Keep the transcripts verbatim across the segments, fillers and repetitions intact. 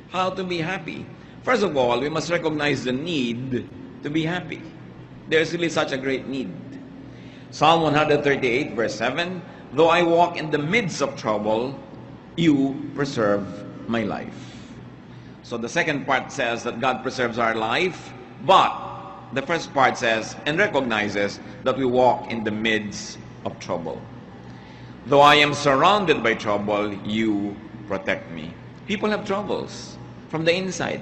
How to be happy? First of all, we must recognize the need to be happy. There's really such a great need. Psalm one thirty-eight, verse seven, though I walk in the midst of trouble, you preserve my life. So the second part says that God preserves our life, but the first part says and recognizes that we walk in the midst of trouble. Though I am surrounded by trouble, you protect me. People have troubles from the inside.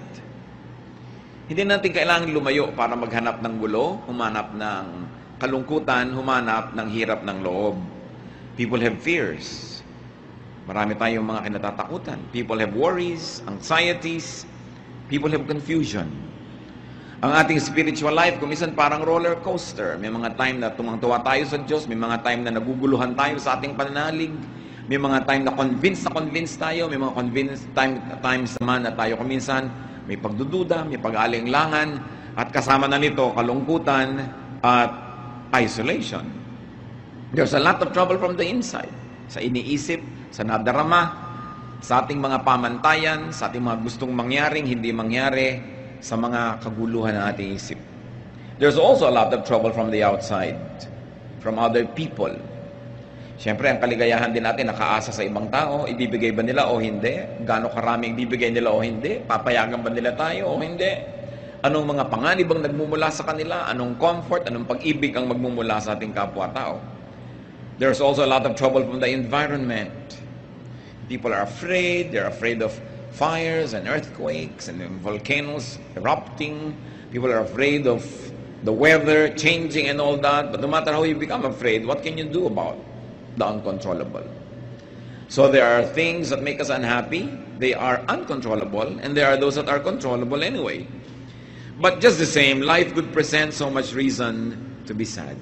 Hindi natin kailangan lumayo para maghanap ng gulo, humanap ng kalungkutan, humanap ng hirap ng loob. People have fears. Marami tayong mga kinatatakutan. People have worries, anxieties. People have confusion. Ang ating spiritual life, kumisan parang roller coaster. May mga time na tumangtuwa tayo sa Diyos, may mga time na naguguluhan tayo sa ating pananalig, may mga time na convinced na convinced tayo, may mga convinced time, times naman na tayo kuminsan may pagdududa, may pag-aalinlangan, at kasama na nito kalungkutan at isolation. There's a lot of trouble from the inside. Sa iniisip, sa nadarama, sa ating mga pamantayan, sa ating mga gustong mangyaring hindi mangyari, sa mga kaguluhan ng ating isip. There's also a lot of trouble from the outside, from other people. Siyempre, ang kaligayahan din natin nakaasa sa ibang tao. Ibibigay ba nila o hindi? Gaano karaming ibibigay nila o hindi? Papayagan ba nila tayo o hindi? Anong mga panganib ang nagmumula sa kanila? Anong comfort, anong pag-ibig ang magmumula sa ating kapwa-tao? There's also a lot of trouble from the environment. People are afraid. They're afraid of fires and earthquakes and volcanoes erupting. People are afraid of the weather changing and all that. But no matter how you become afraid, what can you do about the uncontrollable? So there are things that make us unhappy. They are uncontrollable, and there are those that are controllable anyway. But just the same, life could present so much reason to be sad.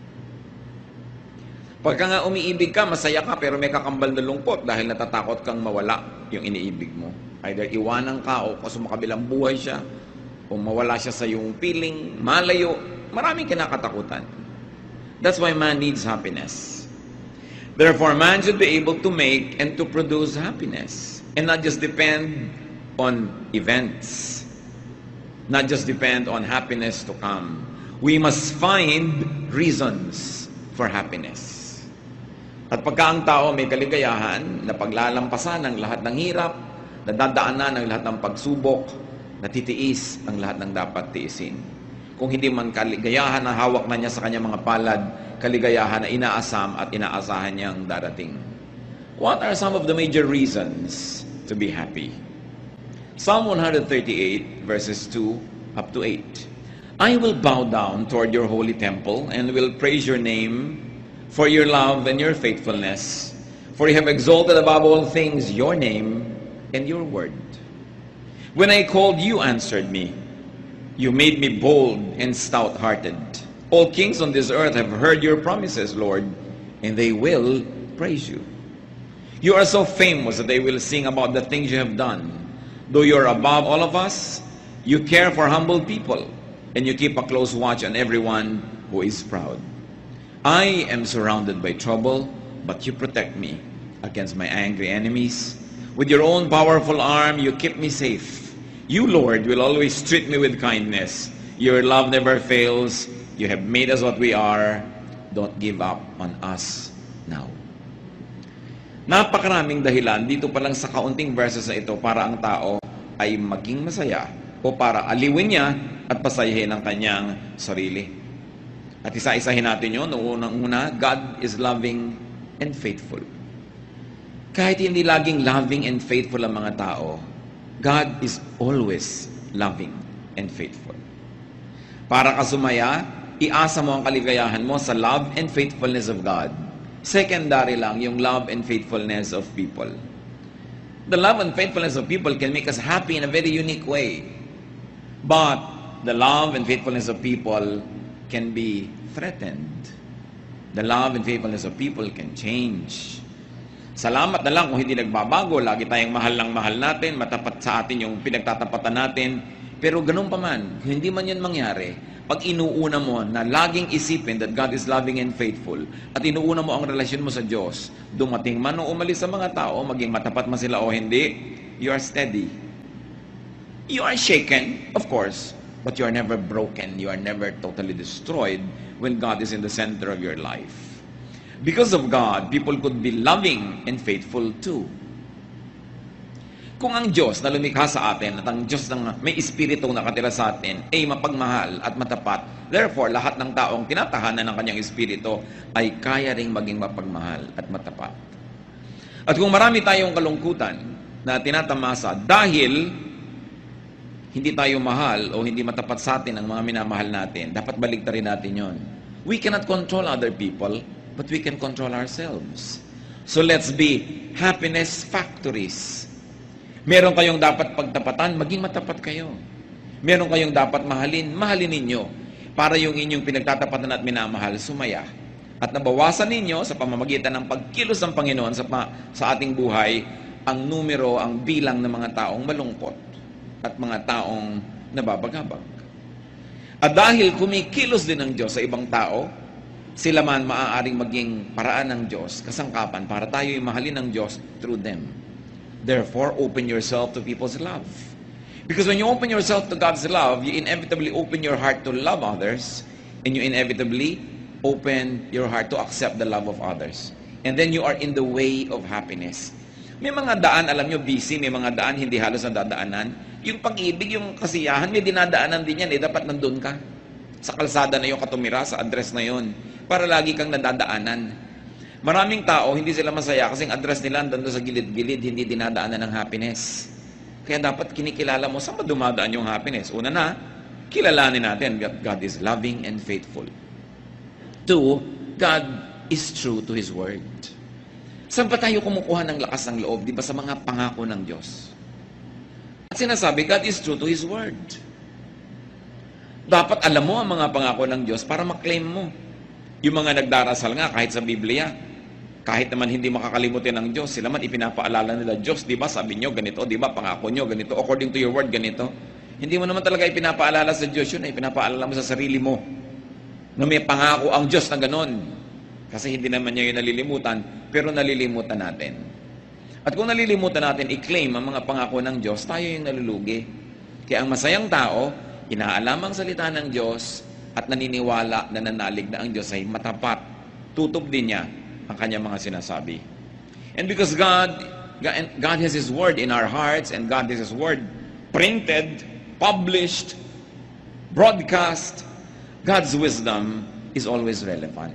Pagka nga umiibig ka, masaya ka, pero may kakambal na lungkot dahil natatakot kang mawala yung iniibig mo. Either iwanan ka o sumakabilang buhay siya, o mawala siya sa iyong piling, malayo, maraming kinakatakutan. That's why man needs happiness. Therefore, man should be able to make and to produce happiness and not just depend on events, not just depend on happiness to come. We must find reasons for happiness. At pagka ang tao may kaligayahan na paglalampasan ng lahat ng hirap, nadadaanan ng lahat ng pagsubok, natitiis ang lahat ng dapat tiisin. Kung hindi man kaligayahan na hawak na niya sa kanyang mga palad, kaligayahan na inaasam at inaasahan niyang darating. What are some of the major reasons to be happy? Psalm one thirty-eight, verses two up to eight. I will bow down toward your holy temple and will praise your name for your love and your faithfulness, for you have exalted above all things your name and your word. When I called, you answered me. You made me bold and stout-hearted. All kings on this earth have heard your promises, Lord, and they will praise you. You are so famous that they will sing about the things you have done. Though you are above all of us, you care for humble people, and you keep a close watch on everyone who is proud. I am surrounded by trouble, but you protect me against my angry enemies. With your own powerful arm, you keep me safe. You, Lord, will always treat me with kindness. Your love never fails. You have made us what we are. Don't give up on us now. Napakaraming dahilan dito pa lang sa kaunting verses na ito para ang tao ay maging masaya o para aliwin niya at pasayahin ang kanyang sarili. At isa-isahin natin yun. Noong unang-una, God is loving and faithful. Kahit hindi laging loving and faithful ang mga tao, God is always loving and faithful. Para ka sumaya, iasa mo ang kaligayahan mo sa love and faithfulness of God. Secondary lang yung love and faithfulness of people. The love and faithfulness of people can make us happy in a very unique way. But the love and faithfulness of people can be threatened. The love and faithfulness of people can change. Salamat na lang kung hindi nagbabago. Lagi tayong mahal ng mahal natin, matapat sa atin yung pinagtatapatan natin. Pero ganun pa man, kung hindi man yan mangyari, pag inuuna mo na laging isipin that God is loving and faithful, at inuuna mo ang relasyon mo sa Diyos, dumating man o umalis sa mga tao, maging matapat man sila o hindi, you are steady. You are shaken, of course, but you are never broken. You are never totally destroyed when God is in the center of your life. Because of God, people could be loving and faithful too. Kung ang Diyos na lumikha sa atin at ang Diyos ng may espiritu na nakatira sa atin ay mapagmahal at matapat, therefore, lahat ng taong tinatahanan ng kanyang espiritu ay kaya ring maging mapagmahal at matapat. At kung marami tayong kalungkutan na tinatamasa dahil hindi tayo mahal o hindi matapat sa atin ang mga minamahal natin, dapat baligtarin natin yon. We cannot control other people, but we can control ourselves. So let's be happiness factories. Meron kayong dapat pagtapatan, maging matapat kayo. Meron kayong dapat mahalin, mahalin ninyo. Para yung inyong pinagtatapatan at minamahal, sumaya. At nabawasan ninyo sa pamamagitan ng pagkilos ng Panginoon sa, sa ating buhay, ang numero, ang bilang ng mga taong malungkot at mga taong nababagabag. At dahil kumikilos din ng Diyos sa ibang tao, sila man maaaring maging paraan ng Diyos, kasangkapan para tayo'y mahalin ng Diyos through them. Therefore, open yourself to people's love. Because when you open yourself to God's love, you inevitably open your heart to love others, and you inevitably open your heart to accept the love of others. And then you are in the way of happiness. May mga daan, alam nyo, busy, may mga daan, hindi halos nadadaanan. Yung pag-ibig, yung kasiyahan, may dinadaanan din yan, eh, dapat nandun ka. Sa kalsada na yung katumira, sa address na yun, para lagi kang nadadaanan. Maraming tao, hindi sila masaya kasi ang address nila nandun sa gilid-gilid, hindi dinadaanan ng happiness. Kaya dapat kinikilala mo saan ba dumadaan yung happiness. Una na, kilalanin natin that God is loving and faithful. Two, God is true to His Word. Saan ba tayo kumukuha ng lakas ng loob? Di ba sa mga pangako ng Diyos? At sinasabi, God is true to His Word. Dapat alam mo ang mga pangako ng Diyos para maklaim mo. Yung mga nagdarasal nga kahit sa Biblia, kahit naman hindi makakalimutin ng Diyos, sila man ipinapaalala nila, Diyos, di ba sabi nyo ganito, di ba pangako nyo ganito, according to your word ganito. Hindi mo naman talaga ipinapaalala sa Diyos yun, ay pinapaalala mo sa sarili mo na may pangako ang Diyos na ganon. Kasi hindi naman niya yung nalilimutan, pero nalilimutan natin. At kung nalilimutan natin i-claim ang mga pangako ng Diyos, tayo yung nalulugi. Kaya ang masayang tao, inaalam ang salita ng Diyos at naniniwala na nanalig na ang Diyos ay matapat. Tutup din niya ang kanyang mga sinasabi. And because God, God has His Word in our hearts, and God has His Word printed, published, broadcast, God's wisdom is always relevant.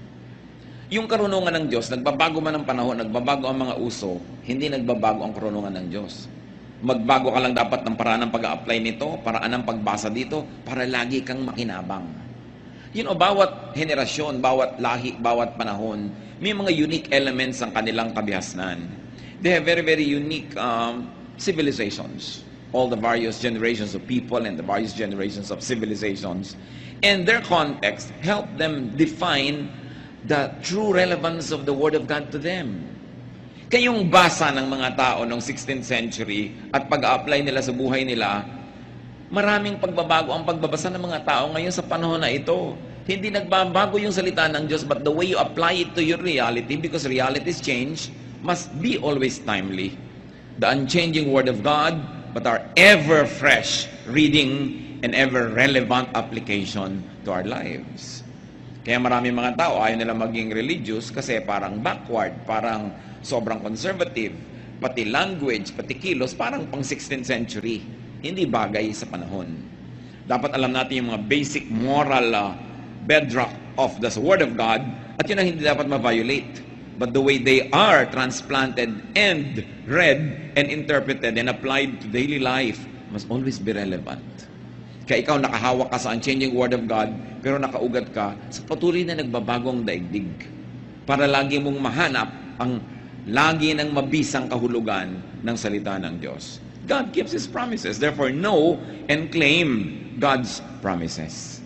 Yung karunungan ng Diyos, nagbabago man ang panahon, nagbabago ang mga uso, hindi nagbabago ang karunungan ng Diyos. Magbago ka lang dapat ng paraan ng pag-a-apply nito, paraan ng pagbasa dito, para lagi kang makinabang. You know, bawat henerasyon, bawat lahi, bawat panahon, may mga unique elements ang kanilang kabihasnan. They have very, very unique um, civilizations. All the various generations of people and the various generations of civilizations. And their context help them define the true relevance of the Word of God to them. Kayong basa ng mga tao noong sixteenth century at pag-a-apply nila sa buhay nila, maraming pagbabago ang pagbabasa ng mga tao ngayon sa panahon na ito. Hindi nagbabago yung salita ng Diyos, but the way you apply it to your reality, because realities change, must be always timely. The unchanging Word of God, but our ever-fresh reading and ever-relevant application to our lives. Kaya marami mga tao, ayaw nila maging religious kasi parang backward, parang sobrang conservative, pati language, pati kilos, parang pang sixteenth century. Hindi bagay sa panahon. Dapat alam natin yung mga basic moral uh, bedrock of the Word of God, at yun ang hindi dapat ma-violate. But the way they are transplanted and read and interpreted and applied to daily life must always be relevant. Kaya ikaw nakahawak ka sa unchanging Word of God, pero nakaugat ka sa patuloy na nagbabagong daigdig. Para lagi mong mahanap ang lagi ng mabisang kahulugan ng salita ng Diyos. God keeps His promises. Therefore, know and claim God's promises.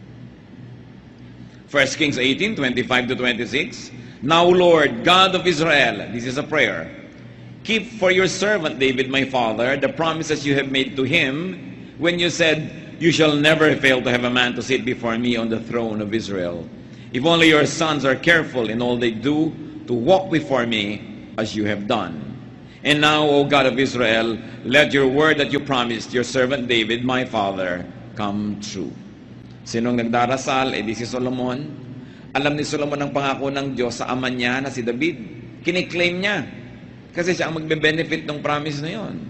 First Kings eighteen, twenty-five to twenty-six. Now, Lord, God of Israel, this is a prayer, keep for your servant David, my father, the promises you have made to him when you said, you shall never fail to have a man to sit before me on the throne of Israel. If only your sons are careful in all they do to walk before me as you have done. And now, O God of Israel, let your word that you promised your servant David, my father, come true. Sinong nagdarasal? Eh di si Solomon. Alam ni Solomon ang pangako ng Diyos sa ama niya na si David. Kiniklaim niya. Kasi siya ang magbe-benefit ng promise na yon.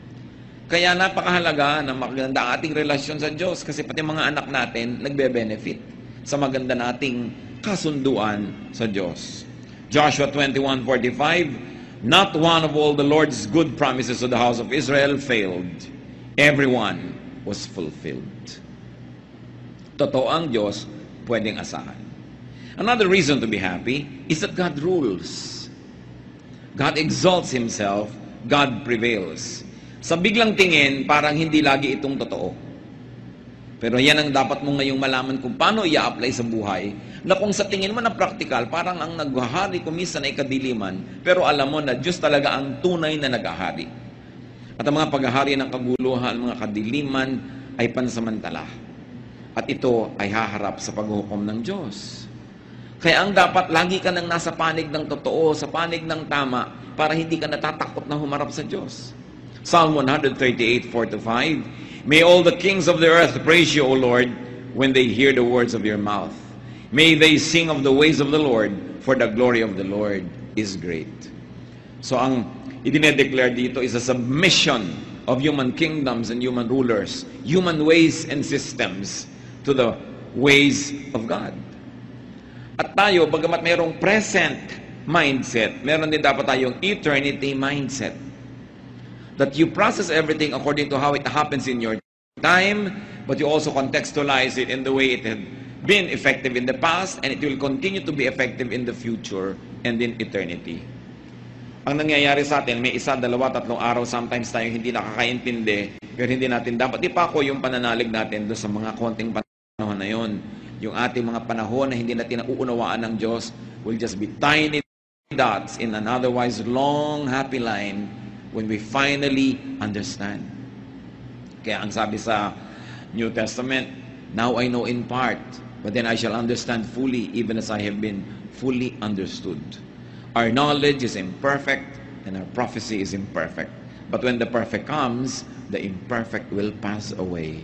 Kaya napakahalaga na maganda ang ating relasyon sa Diyos kasi pati mga anak natin nagbe-benefit sa maganda nating kasunduan sa Diyos. Joshua twenty-one forty-five, not one of all the Lord's good promises to the house of Israel failed. Everyone was fulfilled. Totoo ang Diyos, pwedeng asahan. Another reason to be happy is that God rules. God exalts Himself, God prevails. Sa biglang tingin, parang hindi lagi itong totoo. Pero yan ang dapat mo ngayong malaman kung paano i-apply sa buhay, na kung sa tingin mo na practical, parang ang naghahari kumisa na ikadiliman, pero alam mo na Diyos talaga ang tunay na naghahari. At ang mga paghahari ng kaguluhan, mga kadiliman, ay pansamantala. At ito ay haharap sa paghukom ng Diyos. Kaya ang dapat, lagi ka nang nasa panig ng totoo, sa panig ng tama, para hindi ka natatakot na humarap sa Diyos. Psalm one thirty-eight, four to five, may all the kings of the earth praise you, O Lord, when they hear the words of your mouth. May they sing of the ways of the Lord, for the glory of the Lord is great. So ang idinedeclare dito is a submission of human kingdoms and human rulers, human ways and systems to the ways of God. At tayo, bagamat mayroong present mindset, meron din dapat tayong eternity mindset. That you process everything according to how it happens in your time, but you also contextualize it in the way it had been effective in the past, and it will continue to be effective in the future and in eternity. Ang nangyayari sa atin, may isa, dalawa, tatlong araw, sometimes tayo hindi nakakaintindi, pero hindi natin dapat ipako yung pananalig natin doon sa mga konting panahon na yun. Yung ating mga panahon na hindi natin nauunawaan ng Diyos will just be tiny dots in an otherwise long, happy line when we finally understand. Kaya ang sabi sa New Testament, now I know in part, but then I shall understand fully, even as I have been fully understood. Our knowledge is imperfect, and our prophecy is imperfect. But when the perfect comes, the imperfect will pass away.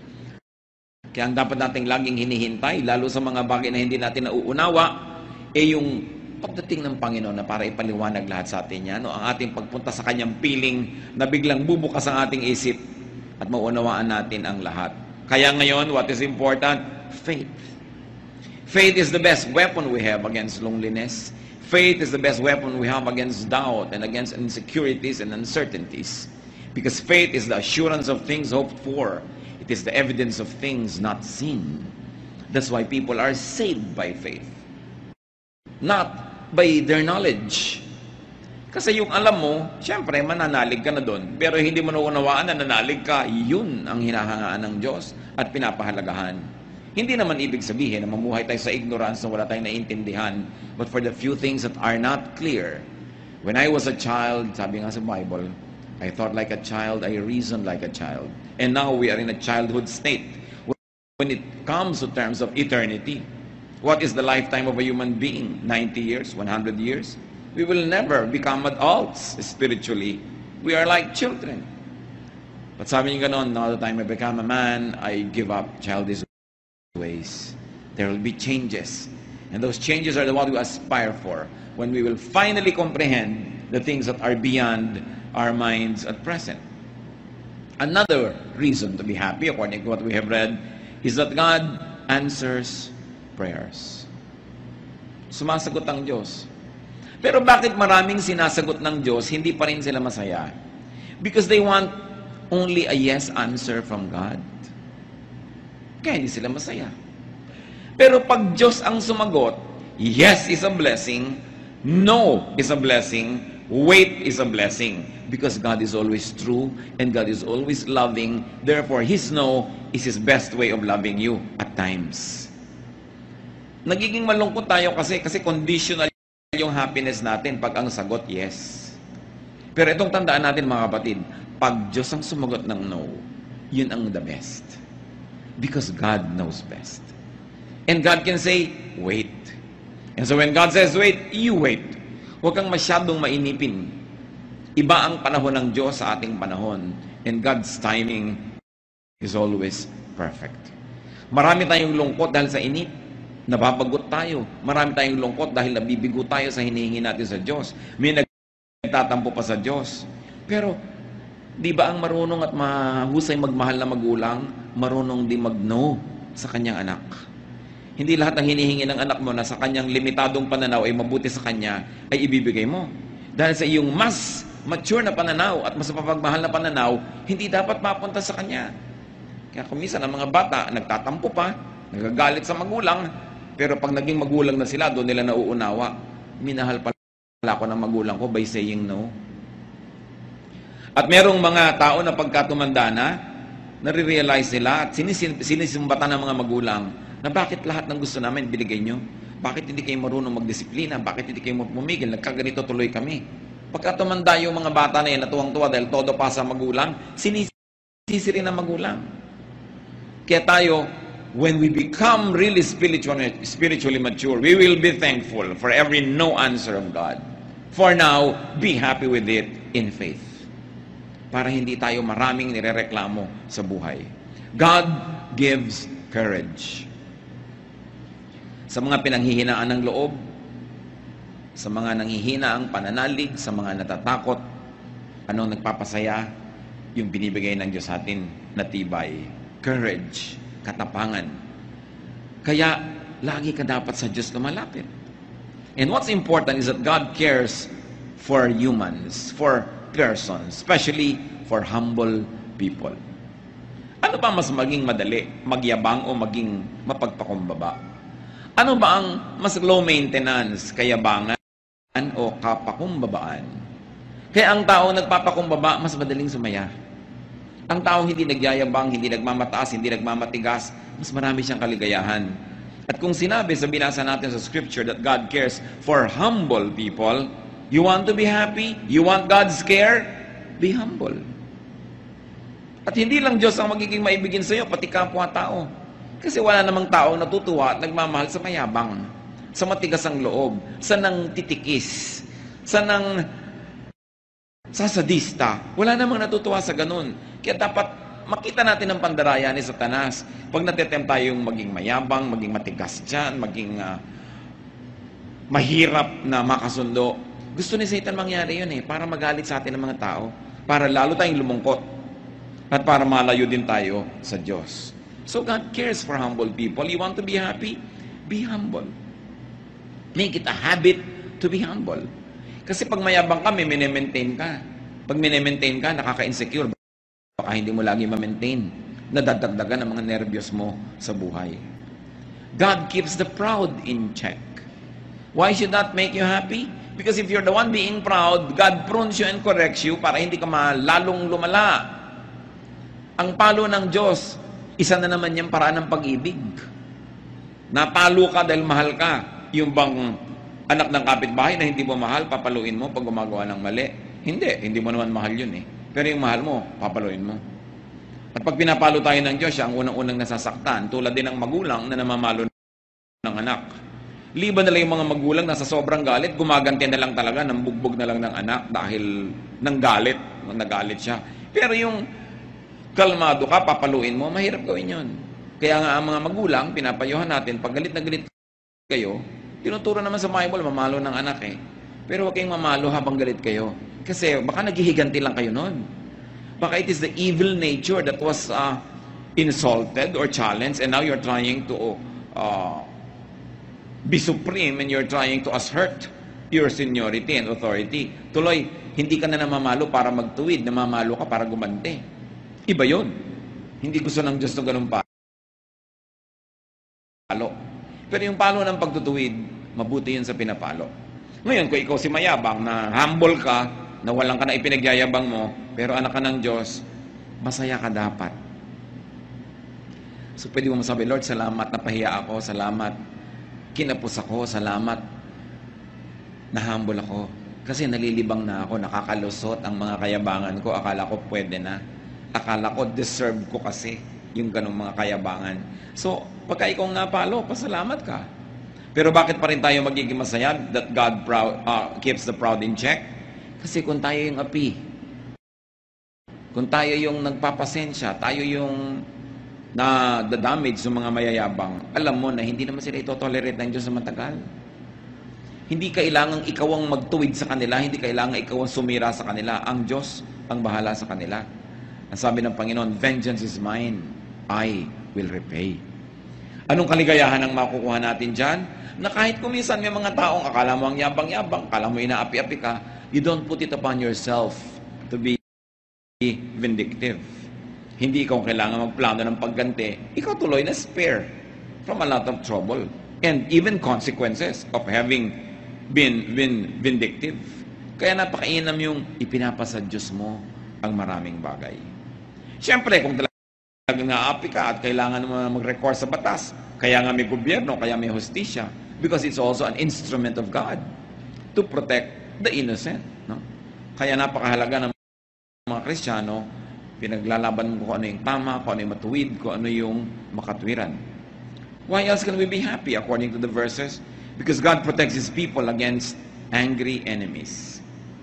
Kaya ang dapat nating laging hinihintay, lalo sa mga bagay na hindi natin nauunawa, eh yung pagdating ng Panginoon na para ipaliwanag lahat sa atin yan, no? Ang ating pagpunta sa Kanyang piling na biglang bubukas ang ating isip at maunawaan natin ang lahat. Kaya ngayon, what is important? Faith. Faith is the best weapon we have against loneliness. Faith is the best weapon we have against doubt and against insecurities and uncertainties. Because faith is the assurance of things hoped for. It is the evidence of things not seen. That's why people are saved by faith. Not by their knowledge. Kasi yung alam mo, siyempre, mananalig ka na doon. Pero hindi mo naunawaan na nanalig ka, yun ang hinahangaan ng Diyos at pinapahalagahan. Hindi naman ibig sabihin na mamuhay tayo sa ignorance na wala tayong naiintindihan. But for the few things that are not clear, when I was a child, sabi nga sa Bible, I thought like a child, I reasoned like a child. And now we are in a childhood state. When it comes to terms of eternity, what is the lifetime of a human being? ninety years? one hundred years? We will never become adults spiritually. We are like children. But sabi niyo ganon, now the time I become a man, I give up childish ways. There will be changes. And those changes are the what we aspire for when we will finally comprehend the things that are beyond our minds at present. Another reason to be happy, according to what we have read, is that God answers prayers. Sumasagot ang Diyos. Pero bakit maraming sinasagot ng Diyos, hindi pa rin sila masaya? Because they want only a yes answer from God. Kaya hindi sila masaya. Pero pag Diyos ang sumagot, yes is a blessing, no is a blessing, wait is a blessing. Because God is always true and God is always loving. Therefore, His no is His best way of loving you at times. Nagiging malungkot tayo kasi kasi conditional yung happiness natin pag ang sagot yes. Pero itong tandaan natin mga kapatid, pag Diyos ang sumagot ng no, yun ang the best. Because God knows best. And God can say, wait. And so when God says wait, you wait. Huwag kang masyadong mainipin. Iba ang panahon ng Diyos sa ating panahon. And God's timing is always perfect. Marami tayong lungkot dahil sa inip. Nababagot tayo. Marami tayong lungkot dahil nabibigo tayo sa hinihingi natin sa Diyos. May nagtatampo pa sa Diyos. Pero, di ba ang marunong at mahusay magmahal na magulang, marunong din mag-no sa kanyang anak? Hindi lahat ng hinihingi ng anak mo na sa kanyang limitadong pananaw ay mabuti sa kanya, ay ibibigay mo. Dahil sa iyong mas mature na pananaw at mas mapagmahal na pananaw, hindi dapat mapunta sa kanya. Kaya kumisan ang mga bata, nagtatampo pa, nagagalit sa magulang, pero pag naging magulang na sila, doon nila nauunawa, minahal pala ako ng magulang ko by saying no. At merong mga tao na pagka tumanda na, nare-realize nila at sinisim sinisimbatan ng mga magulang na bakit lahat ng gusto namin binigay nyo? Bakit hindi kayo marunong magdisiplina? Bakit hindi kayo pumigil? Nagkaganito tuloy kami. Pagka tumanda yung mga bata na yan, natuwang-tuwa dahil todo pa sa magulang, sinisisi rin ng magulang. Kaya tayo, when we become really spiritually, spiritually mature, we will be thankful for every no answer of God. For now, be happy with it in faith. Para hindi tayo maraming nirereklamo sa buhay. God gives courage. Sa mga pinanghihinaan ng loob, sa mga nanghihina ang pananalig, sa mga natatakot, anong nagpapasaya? Yung binibigay ng Diyos sa atin na tibay. Courage, katapangan. Kaya, lagi ka dapat sa Diyos lumalapit. And what's important is that God cares for humans, for persons, especially for humble people. Ano ba mas maging madali? Magyabang o maging mapagpakumbaba? Ano ba ang mas low maintenance? Kayabangan o kapakumbabaan? Kaya ang tao nagpapakumbaba, mas madaling sumaya. Ang taong hindi nagyayabang, hindi nagmamataas, hindi nagmamatigas, mas marami siyang kaligayahan. At kung sinabi sa binasa natin sa scripture that God cares for humble people, you want to be happy? You want God's care? Be humble. At hindi lang Diyos ang magiging maibigin sa iyo, pati kapwa-tao. Kasi wala namang taong natutuwa at nagmamahal sa mayabang, sa matigas ang loob, sa nang titikis, sa nang sasadista. Wala namang natutuwa sa ganun. Kaya dapat makita natin ang pandaraya ni Satanas. Pag natetempt tayong maging mayabang, maging matigas dyan, maging uh, mahirap na makasundo, gusto ni Satan mangyari yun eh, para magalit sa atin ng mga tao, para lalo tayong lumungkot, at para malayo din tayo sa Diyos. So God cares for humble people. You want to be happy? Be humble. Make it a habit to be humble. Kasi pag mayabang ka, may mini-maintain ka. Pag mini-maintain ka, nakaka-insecure. Baka hindi mo lagi ma-maintain. Nadadagdagan ang mga nervyos mo sa buhay. God keeps the proud in check. Why should that make you happy? Because if you're the one being proud, God prunes you and corrects you para hindi ka lalong lumala. Ang palo ng Diyos, isa na naman yung paraan ng pag-ibig. Napalo ka dahil mahal ka. Yung bang anak ng kapitbahay na hindi mo mahal, papaluin mo pag gumagawa ng mali. Hindi, hindi mo naman mahal yun eh. Pero yung mahal mo, papaluin mo. At pag pinapalo tayo ng Diyos, siya ang unang-unang nasasaktan. Tulad din ng magulang na namamalo ng anak. Liban na lang yung mga magulang na sa sobrang galit, gumaganti na lang talaga, ng bugbog na lang ng anak dahil ng galit, nagalit siya. Pero yung kalmado ka, papaluin mo, mahirap gawin yun. Kaya nga ang mga magulang, pinapayuhan natin, pag galit na galit kayo, tinuturo naman sa Bible, mamalo ng anak eh. Pero huwag kayong mamalo habang galit kayo. Kasi baka naghihiganti lang kayo nun. Baka it is the evil nature that was uh, insulted or challenged and now you're trying to uh, be supreme and you're trying to assert your seniority and authority. Tuloy, hindi ka na namamalo para magtuwid, namamalo ka para gumante. Iba yun. Hindi gusto ng Diyos ng ganun palo. Pero yung palo ng pagtutuwid, mabuti yun sa pinapalo. Ngayon, kung ikaw si mayabang, na humble ka, na walang ka na ipinagyayabang mo, pero anak ka ng Diyos, masaya ka dapat. So pwede mo masabi, Lord, salamat, napahiya ako, salamat, kinapos ako, salamat, na humble ako. Kasi nalilibang na ako, nakakalusot ang mga kayabangan ko, akala ko pwede na. Akala ko, deserve ko kasi yung ganong mga kayabangan. So, pagka ikaw napalo, pasalamat ka. Pero bakit pa rin tayo magiging masaya that God proud, uh, keeps the proud in check? Kasi kung tayo yung api, kung tayo yung nagpapasensya, tayo yung na the damage ng mga mayayabang, alam mo na hindi naman sila ito-tolerate ng Diyos sa matagal. Hindi kailangang ikaw ang magtuwid sa kanila, hindi kailangang ikaw ang sumira sa kanila. Ang Diyos ang bahala sa kanila. Ang sabi ng Panginoon, vengeance is mine, I will repay. Anong kaligayahan ang makukuha natin dyan? Na kahit kuminsan may mga taong akala mo ang yabang-yabang, akala mo inaapi-api ka, you don't put it upon yourself to be vindictive. Hindi ikaw kailangan magplano ng pagganti. Ikaw tuloy na spare from a lot of trouble and even consequences of having been, been vindictive. Kaya napakainam yung ipinapasa Diyos mo ang maraming bagay. Siyempre, kung talagang naapi ka at kailangan mo mag-recourse sa batas, kaya nga may gobyerno, kaya may hustisya, because it's also an instrument of God to protect the innocent. No? Kaya napakahalaga ng mga Kristiyano, pinaglalaban mo kung ano yung tama, kung ano yung matuwid, kung ano yung makatwiran. Why else can we be happy according to the verses? Because God protects His people against angry enemies.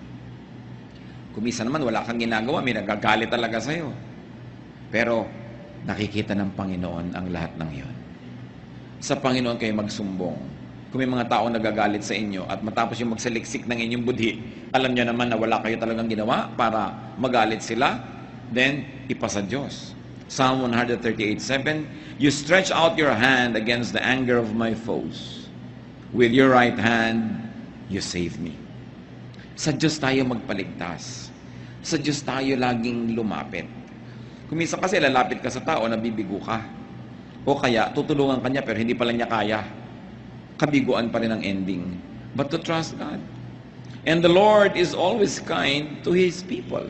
Kung minsan naman wala kang ginagawa, may nagagalit talaga sa'yo. Pero nakikita ng Panginoon ang lahat ng iyon. Sa Panginoon kayo magsumbong. Kung may mga tao nagagalit sa inyo at matapos yung magsaliksik ng inyong budhi, alam niyo naman na wala kayo talagang ginawa para magalit sila, then ipasa Diyos. Psalm one thirty-eight seven, you stretch out your hand against the anger of my foes. With your right hand, you save me. Sa Diyos tayo magpaligtas. Sa Diyos tayo laging lumapit. Kung minsan kasi lalapit ka sa tao, nabibigo ka. O kaya, tutulungan ka niya pero hindi pala niya kaya. Kabiguan pa rin ang ending. But to trust God. And the Lord is always kind to His people.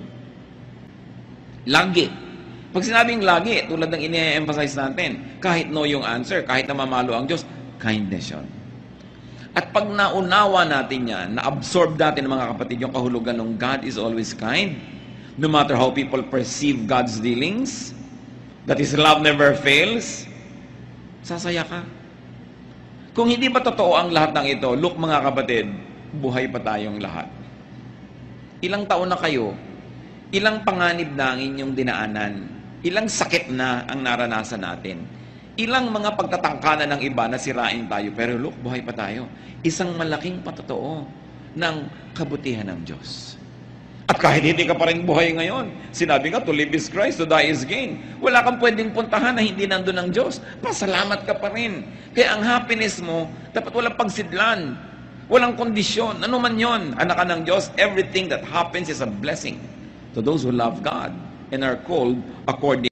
Lagi. Pag sinabing lagi, tulad ng ini-emphasize natin, kahit no yung answer, kahit na mamalo ang Diyos, kindness yun. At pag naunawa natin yan, na-absorb natin ng mga kapatid yung kahulugan ng God is always kind, no matter how people perceive God's dealings, that His love never fails, sasaya ka. Kung hindi ba totoo ang lahat ng ito, look mga kapatid, buhay pa tayong lahat. Ilang taon na kayo, ilang panganib na ang inyong dinaanan, ilang sakit na ang naranasan natin, ilang mga pagtatangkanan ng iba na sirain tayo, pero look, buhay pa tayo. Isang malaking patotoo ng kabutihan ng Diyos. At kahit hindi ka pa rin buhay ngayon, sinabi nga, to live is Christ, to die is gain. Wala kang pwedeng puntahan na hindi nandun ang Diyos. Pasalamat ka pa rin. Kaya ang happiness mo, dapat walang pagsidlan. Walang kondisyon. Ano man yon, anak ka ng Diyos, everything that happens is a blessing to those who love God and are called according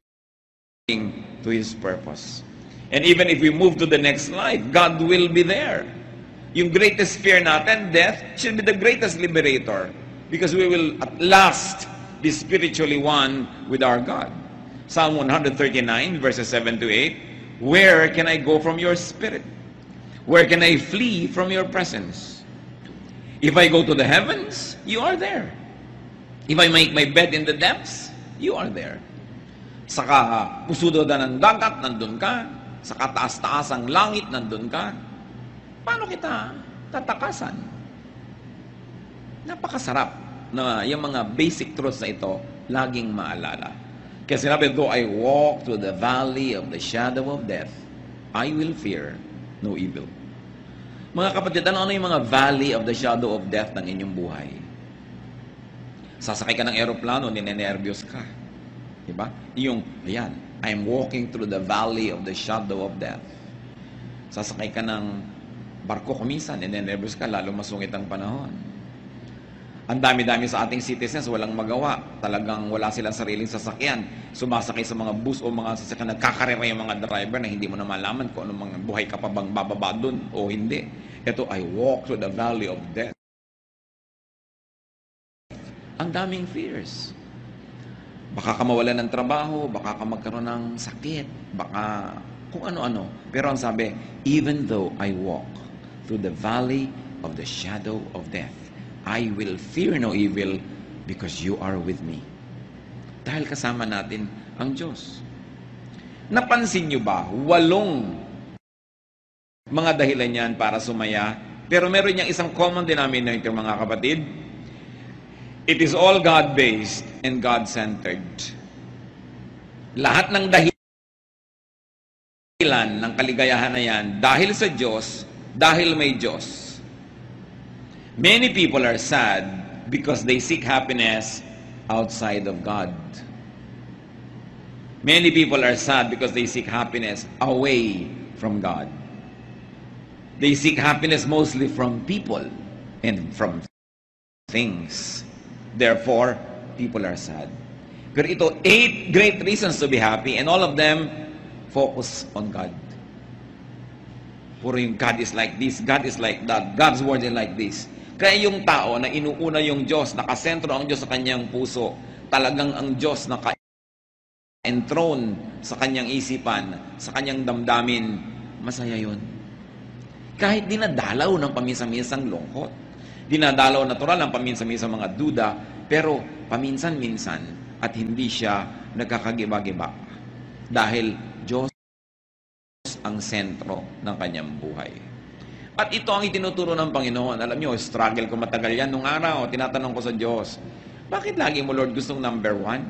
to His purpose. And even if we move to the next life, God will be there. Yung greatest fear natin, death, should be the greatest liberator. Because we will at last be spiritually one with our God. Psalm one thirty-nine, verses seven to eight, where can I go from your spirit? Where can I flee from your presence? If I go to the heavens, you are there. If I make my bed in the depths, you are there. Sa pusudo ng dagat, nandun ka. Sa kataas-taas ang langit, nandun ka. Paano kita tatakasan? Napakasarap na yung mga basic truths na ito, laging maalala. Kasi sinabi, though I walk through the valley of the shadow of death, I will fear no evil. Mga kapatid, ano, ano yung mga valley of the shadow of death ng inyong buhay? Sasakay ka ng aeroplano, ninenervyos ka. Diba? Yung, ayan, I'm walking through the valley of the shadow of death. Sasakay ka ng barko kumisan, ninenervyos ka, lalo masungit ang panahon. Ang dami-dami sa ating citizens, walang magawa. Talagang wala silang sariling sasakyan. Sumasakay sa mga bus o mga sasakyan, nagkakarera yung mga driver na hindi mo na malaman kung anong mga buhay ka pa bang bababa dun o hindi. Ito, I walk through the valley of death. Ang daming fears. Baka ka mawalan ng trabaho, baka ka magkaroon ng sakit, baka kung ano-ano. Pero ang sabi, even though I walk through the valley of the shadow of death, I will fear no evil because you are with me. Dahil kasama natin ang Diyos. Napansin nyo ba, walong mga dahilan yan para sumaya, pero meron niyang isang common denominator, mga kapatid. It is all God-based and God-centered. Lahat ng dahilan ng kaligayahan na yan, dahil sa Diyos, dahil may Diyos. Many people are sad because they seek happiness outside of God. Many people are sad because they seek happiness away from God. They seek happiness mostly from people and from things. Therefore, people are sad. Pero ito, eight great reasons to be happy, and all of them focus on God. Puro yung God is like this, God is like that, God's word is like this. Kaya yung tao na inuuna yung Diyos, nakasentro ang Diyos sa kanyang puso, talagang ang Diyos naka-enthroned sa kanyang isipan, sa kanyang damdamin, masaya yun. Kahit dinadalaw ng paminsan-minsang lungkot, dinadalaw natural ng paminsan-minsang mga duda, pero paminsan-minsan at hindi siya nagkakagiba-giba. Dahil Diyos ang sentro ng kanyang buhay. At ito ang itinuturo ng Panginoon. Alam niyo, struggle ko matagal yan. Nung araw, tinatanong ko sa Diyos, bakit lagi mo, Lord, gustong number one?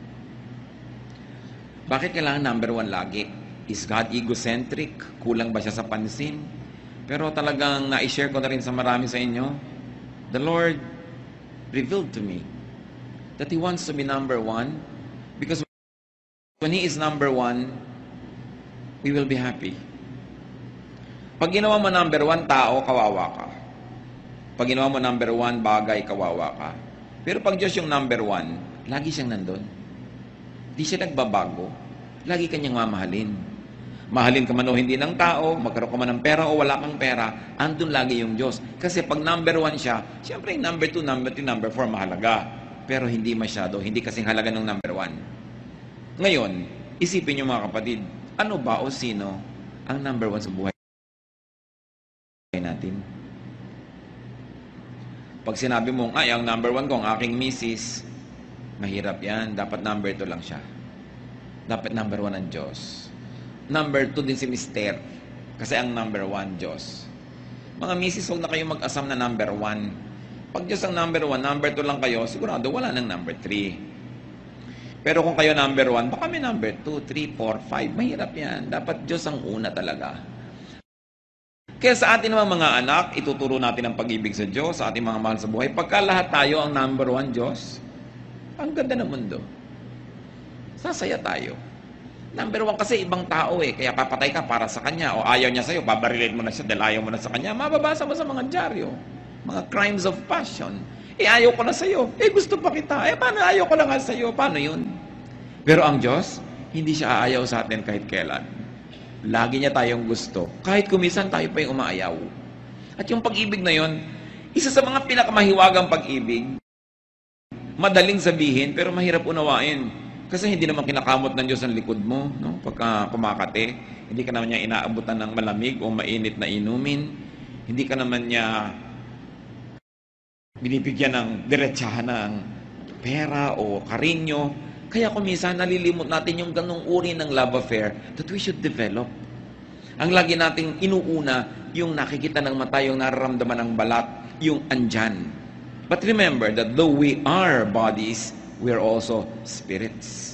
Bakit kailangan number one lagi? Is God egocentric? Kulang ba siya sa pansin? Pero talagang na-share ko na rin sa marami sa inyo, the Lord revealed to me that He wants to be number one because when He is number one, we will be happy. Pag ginawa mo number one, tao, kawawa ka. Pag ginawa mo number one, bagay, kawawa ka. Pero pag Diyos yung number one, lagi siyang nandun. Di siya nagbabago. Lagi kanyang mamahalin. Mahalin ka man o hindi ng tao, magkaroon ka man ng pera o wala kang pera, andun lagi yung Diyos. Kasi pag number one siya, siyempre yung number two, number three, number four, mahalaga. Pero hindi masyado, hindi kasing halaga ng number one. Ngayon, isipin niyo mga kapatid, ano ba o sino ang number one sa buhay natin? Pag sinabi mong, ay, ang number one ko, ang aking misis, mahirap yan. Dapat number two lang siya. Dapat number one ang Diyos. Number two din si Mister. Kasi ang number one, Diyos. Mga misis, huwag na kayong mag-asam na number one. Pag Diyos ang number one, number two lang kayo, sigurado wala nang number three. Pero kung kayo number one, baka may number two, three, four, five. Mahirap yan. Dapat Diyos ang una talaga. Kaya sa atin naman mga anak, ituturo natin ang pag-ibig sa Diyos, sa ating mga mahal sa buhay. Pagka lahat tayo ang number one Diyos, ang ganda ng mundo. Sasaya tayo. Number one kasi ibang tao eh, kaya papatay ka para sa kanya, o ayaw niya sa'yo, babarilin mo na siya dahil ayaw mo na sa kanya, mababasa mo sa mga dyaryo, mga crimes of passion. Eh ayaw ko na sa'yo, eh gusto pa kita, eh paano ayaw ko na nga sa'yo, paano yun? Pero ang Diyos, hindi siya aayaw sa atin kahit kailan. Lagi niya tayong gusto, kahit kumisan tayo pa yung umaayaw. At yung pag-ibig na yun, isa sa mga pinakamahiwagang pag-ibig, madaling sabihin, pero mahirap unawain. Kasi hindi naman kinakamot ng Diyos ang likod mo, no? Pagka kumakate, hindi ka naman niya inaabutan ng malamig o mainit na inumin. Hindi ka naman niya binibigyan ng diretsahan ng pera o karinyo. Kaya kuminsan nalilimot natin yung ganong uri ng love affair that we should develop. Ang lagi nating inuuna, yung nakikita ng mata, yung nararamdaman ng balat, yung andyan. But remember that though we are bodies, we are also spirits.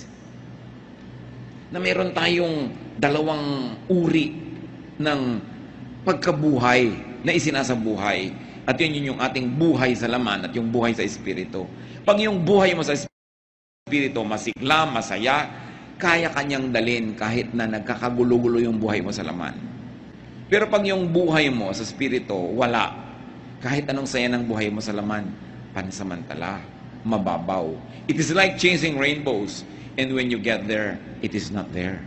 Na meron tayong dalawang uri ng pagkabuhay na isinasabuhay. At yun yun yung ating buhay sa laman at yung buhay sa espiritu. Pag yung buhay mo sa espiritu masikla, masaya, kaya kanyang dalin kahit na nagkakagulo-gulo yung buhay mo sa laman. Pero pag yung buhay mo sa espiritu, wala. Kahit anong saya ng buhay mo sa laman, pansamantala, mababaw. It is like chasing rainbows. And when you get there, it is not there.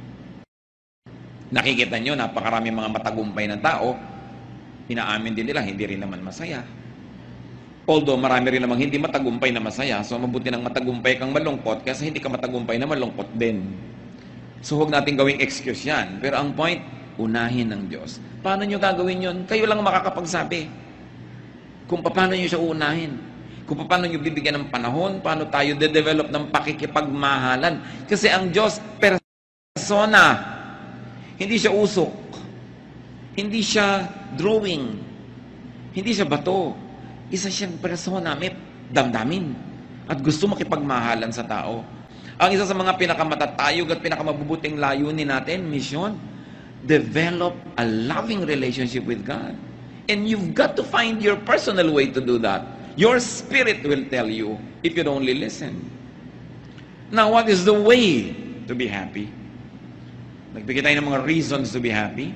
Nakikita nyo, napakarami mga matagumpay ng tao, inaamin din nila, hindi rin naman masaya. Although marami rin namang hindi matagumpay na masaya, so mabuti ng matagumpay kang malungkot kasi hindi ka matagumpay na malungkot din. So huwag natin gawing excuse yan. Pero ang point, unahin ng Diyos. Paano nyo gagawin yun? Kayo lang makakapagsabi. Kung paano nyo siya unahin. Kung paano nyo bibigyan ng panahon, paano tayo de-develop ng pakikipagmahalan. Kasi ang Diyos, persona. Hindi siya usok. Hindi siya drawing. Hindi siya bato. Isa siyang persona. May damdamin at gusto makipagmahalan sa tao. Ang isa sa mga pinakamatatayog at pinakamabubuting layunin natin, mission, develop a loving relationship with God. And you've got to find your personal way to do that. Your spirit will tell you if you'd only listen. Now, what is the way to be happy? Nagbigay tayo ng mga reasons to be happy.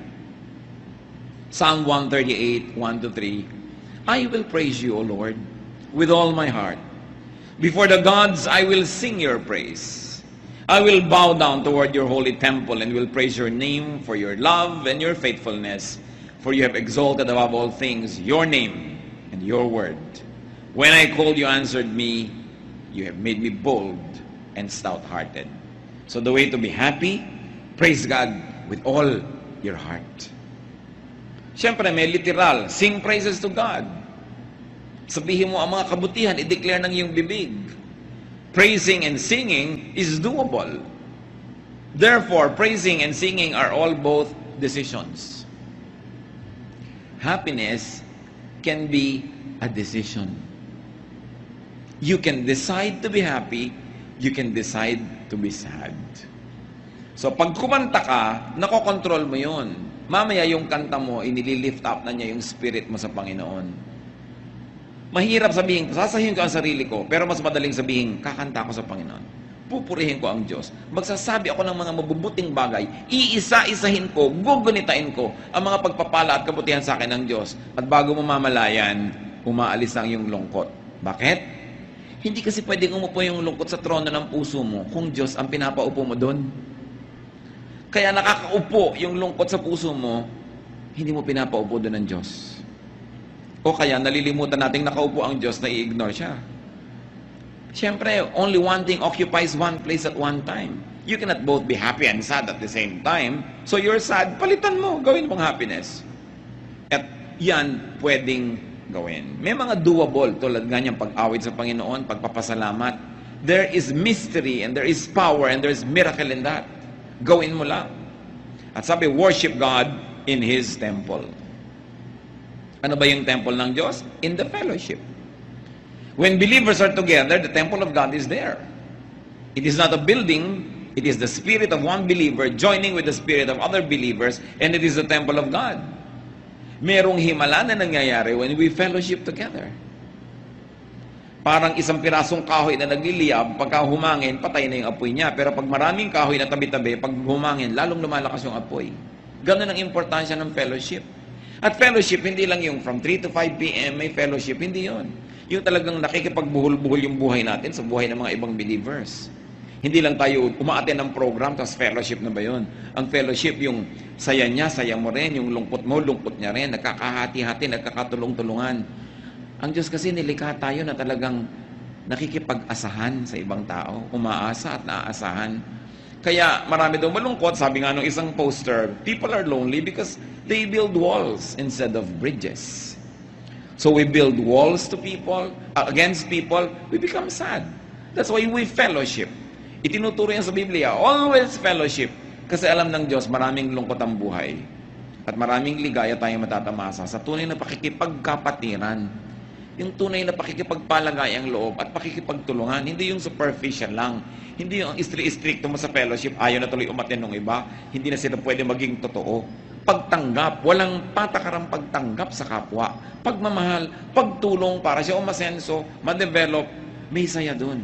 Psalm one thirty-eight, one to three. I will praise you, O Lord, with all my heart. Before the gods, I will sing your praise. I will bow down toward your holy temple and will praise your name for your love and your faithfulness. For you have exalted above all things your name and your word. When I called, you answered me. You have made me bold and stout-hearted. So the way to be happy, praise God with all your heart. Siyempre, may literal, sing praises to God. Sabihin mo ang mga kabutihan, i-declare ng iyong bibig. Praising and singing is doable. Therefore, praising and singing are all both decisions. Happiness can be a decision. You can decide to be happy, you can decide to be sad. So, pag kumanta ka, nakokontrol mo yun. Mamaya yung kanta mo, inililift up na niya yung spirit mo sa Panginoon. Mahirap sabihin, sasabihin ko ang sarili ko, pero mas madaling sabihin, kakanta ako sa Panginoon. Pupurihin ko ang Diyos. Magsasabi ako ng mga mabubuting bagay. Iisa-isahin ko, gugunitain ko ang mga pagpapala at kabutihan sa akin ng Diyos. At bago mo mamalayan, umaalis ang iyong lungkot. Bakit? Hindi kasi pwedeng umupo yung lungkot sa trono ng puso mo kung Diyos ang pinapaupo mo doon. Kaya nakakaupo yung lungkot sa puso mo, hindi mo pinapaupo doon ng Diyos. O kaya nalilimutan nating nakaupo ang Diyos na i-ignore siya. Siyempre, only one thing occupies one place at one time. You cannot both be happy and sad at the same time. So you're sad, palitan mo, gawin mong happiness. At yan pwedeng gawin. May mga doable tulad nga niyang pag-awit sa Panginoon, pagpapasalamat. There is mystery and there is power and there is miracle in that. Gawin mo lang. At sabi, worship God in His temple. Ano ba yung temple ng Diyos? In the fellowship. When believers are together, the temple of God is there. It is not a building, it is the spirit of one believer joining with the spirit of other believers, and it is the temple of God. Merong himala na nangyayari when we fellowship together. Parang isang pirasong kahoy na nagliliyab, pagka humangin, patay na yung apoy niya. Pero pag maraming kahoy na tabi-tabi, pag humangin, lalong lumalakas yung apoy. Ganun ang importansya ng fellowship. At fellowship, hindi lang yung from three to five p m may fellowship, hindi yon. Yung talagang nakikipagbuhol-buhol yung buhay natin sa buhay ng mga ibang believers. Hindi lang tayo umaaten ng program, tapos fellowship na ba yun? Ang fellowship, yung saya niya, saya mo rin, yung lungkot mo, lungkot niya rin, nagkakahati-hati, nagkakatulong-tulungan. Ang Diyos kasi nilikha tayo na talagang nakikipag-asahan sa ibang tao, umaasa at naaasahan. Kaya marami daw malungkot, sabi nga nung isang poster, people are lonely because they build walls instead of bridges. So we build walls to people, uh, against people, we become sad. That's why we fellowship. Itinuturo yan sa Biblia, always fellowship. Kasi alam ng Diyos, maraming lungkot ang buhay. At maraming ligaya tayong matatamasa sa tunay na pakikipagkapatiran. Yung tunay na pakikipagpalagay ang loob at pakikipagtulungan, hindi yung superficial lang. Hindi yung istri-istrikto mo sa fellowship, ayaw na tuloy umatin ng iba, hindi na sila pwede maging totoo. Pagtanggap, walang patakarang pagtanggap sa kapwa. Pagmamahal, pagtulong para siya umasenso, ma-develop, may saya dun.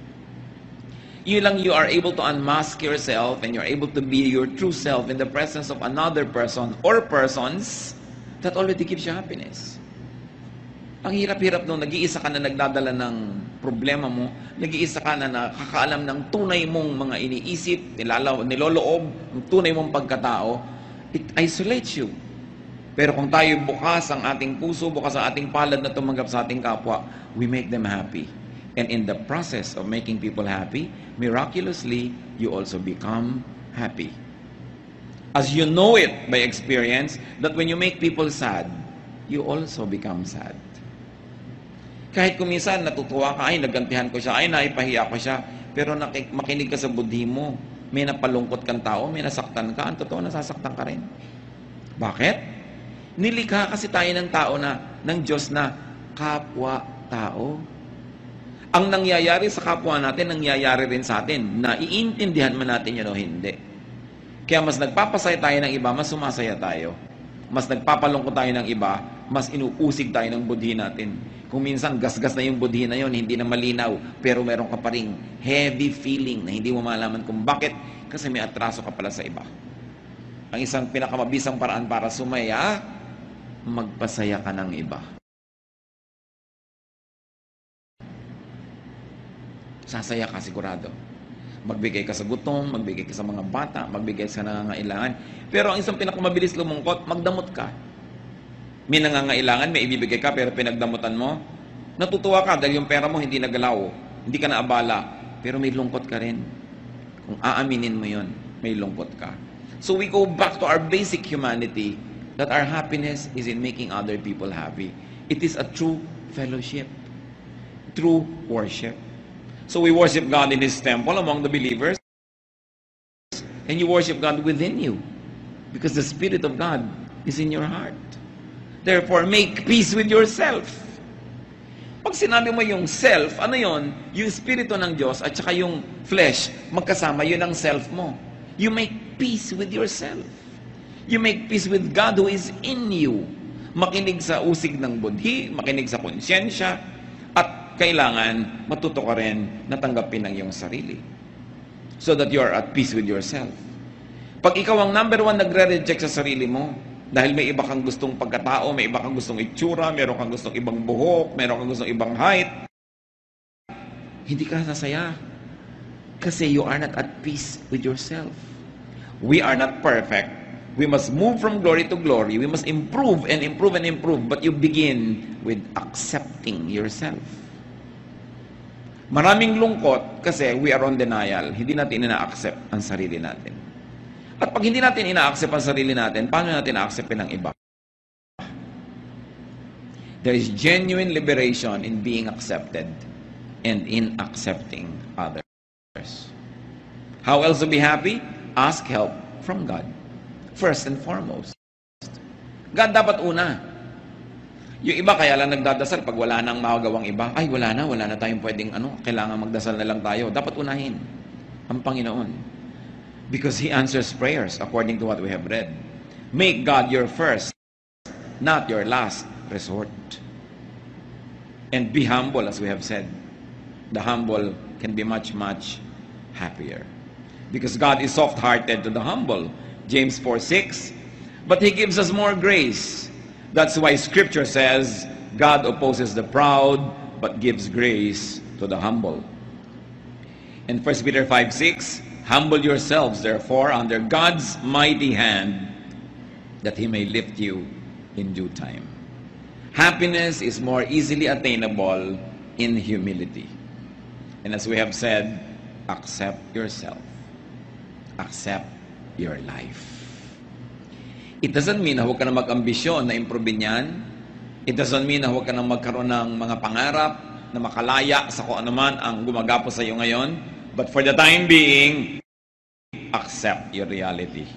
You lang you are able to unmask yourself and you're able to be your true self in the presence of another person or persons that already gives you happiness. Ang hirap-hirap nung nag-iisa ka na nagdadala ng problema mo, nag-iisa ka na nakakaalam ng tunay mong mga iniisip, nilalaw, niloloob, ang tunay mong pagkatao, it isolates you. Pero kung tayo bukas ang ating puso, bukas ang ating palad na tumanggap sa ating kapwa, we make them happy. And in the process of making people happy, miraculously, you also become happy. As you know it by experience, that when you make people sad, you also become sad. Kahit kuminsan natutuwa ka, ay nagantihan ko siya, ay naipahiya ko siya, pero nakik- makinig ka sa budhi mo, may napalungkot kang tao, may nasaktan ka, ang totoo nasasaktan ka rin. Bakit? Nilikha kasi tayo ng tao na, ng Diyos na kapwa-tao. Ang nangyayari sa kapwa natin, nangyayari rin sa atin. Naiintindihan man natin yun o hindi. Kaya mas nagpapasaya tayo ng iba, mas sumasaya tayo. Mas nagpapalungkot tayo ng iba, mas inuusig tayo ng budhi natin. Kung minsan gasgas na yung budhi na yun, hindi na malinaw, pero meron ka pa ring heavy feeling na hindi mo malaman kung bakit, kasi may atraso ka pala sa iba. Ang isang pinakamabisang paraan para sumaya, magpasaya ka ng iba. Sasaya ka sigurado. Magbigay ka sa gutom, magbigay ka sa mga bata, magbigay sa nangangailangan. Pero ang isang pinakamabilis lumungkot, magdamot ka. May nangangailangan, may ibibigay ka, pero pinagdamutan mo, natutuwa ka dahil yung pera mo hindi nagalaw, hindi ka naabala, pero may lungkot ka rin. Kung aaminin mo yun, may lungkot ka. So we go back to our basic humanity, that our happiness is in making other people happy. It is a true fellowship, true worship. So we worship God in His temple among the believers, and you worship God within you, because the Spirit of God is in your heart. Therefore, make peace with yourself. Pag sinabi mo yung self, ano yon? Yung Espiritu ng Diyos at saka yung flesh, magkasama, yun ang self mo. You make peace with yourself. You make peace with God who is in you. Makinig sa usig ng budhi, makinig sa konsyensya, at kailangan matuto ka rin na tanggapin ang iyong sarili. So that you are at peace with yourself. Pag ikaw ang number one nagre-reject sa sarili mo, dahil may iba kang gustong pagkatao, may iba kang gustong itsura, meron kang gustong ibang buhok, meron kang gustong ibang height, hindi ka sasaya. Kasi you are not at peace with yourself. We are not perfect. We must move from glory to glory. We must improve and improve and improve. But you begin with accepting yourself. Maraming lungkot kasi we are on denial. Hindi natin ina-accept ang sarili natin. At pag hindi natin ina-accept ang sarili natin, paano natin na-acceptin ang iba? There is genuine liberation in being accepted and in accepting others. How else to be happy? Ask help from God. First and foremost. God dapat una. Yung iba kaya lang nagdadasal pag wala nang magagawang iba. Ay, wala na, wala na tayong pwedeng ano, kailangan magdasal na lang tayo. Dapat unahin ang Panginoon. Because He answers prayers according to what we have read. Make God your first, not your last resort. And be humble, as we have said. The humble can be much, much happier. Because God is soft-hearted to the humble. James four six. But He gives us more grace. That's why Scripture says, God opposes the proud, but gives grace to the humble. And First Peter five six, humble yourselves, therefore, under God's mighty hand, that He may lift you in due time. Happiness is more easily attainable in humility. And as we have said, accept yourself. Accept your life. It doesn't mean na huwag ka na mag-ambisyon na improvein yan. It doesn't mean na huwag ka na magkaroon ng mga pangarap na makalaya sa kung anuman ang gumagapo sa iyo ngayon. But for the time being, accept your reality.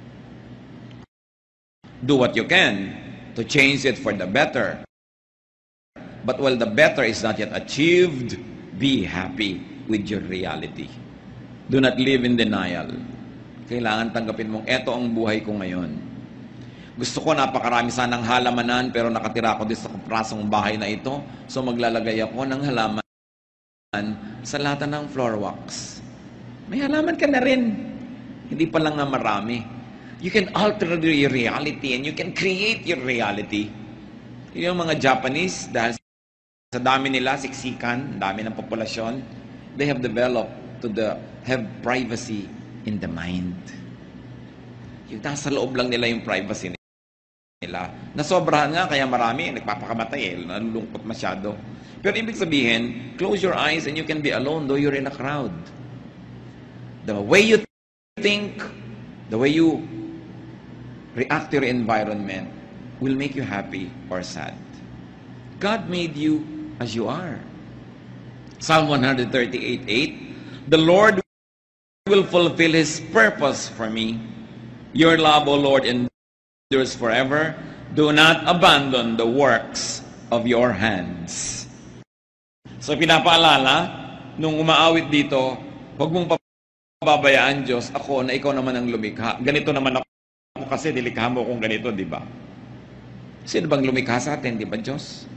Do what you can to change it for the better. But while the better is not yet achieved, be happy with your reality. Do not live in denial. Kailangan tanggapin mong eto ang buhay ko ngayon. Gusto ko napakarami sanang halamanan pero nakatira ako dito sa prasong bahay na ito. So maglalagay ako ng halaman sa lahat ng floor walks. May halaman ka na rin. Hindi pa lang na marami. You can alter your reality and you can create your reality. Yung mga Japanese, dahil sa dami nila, siksikan, dami ng populasyon, they have developed to the have privacy in the mind. Yung nasa loob lang nila yung privacy nila. Nasobrahan nga, kaya marami, nagpapakamatay eh, nalulungkot masyado. Pero ibig sabihin, close your eyes and you can be alone though you're in a crowd. The way you think, the way you react to your environment will make you happy or sad. God made you as you are. Psalm one thirty-eight eight, the Lord will fulfill His purpose for me. Your love, O Lord, endures forever. Do not abandon the works of your hands. So pinapaalala, nung umaawit dito, huwag mong pababayaan, Diyos, ako na ikaw naman ang lumikha. Ganito naman ako kasi, nilikha mo kung ganito, di ba? Sino bang lumikha sa atin, di ba, Diyos?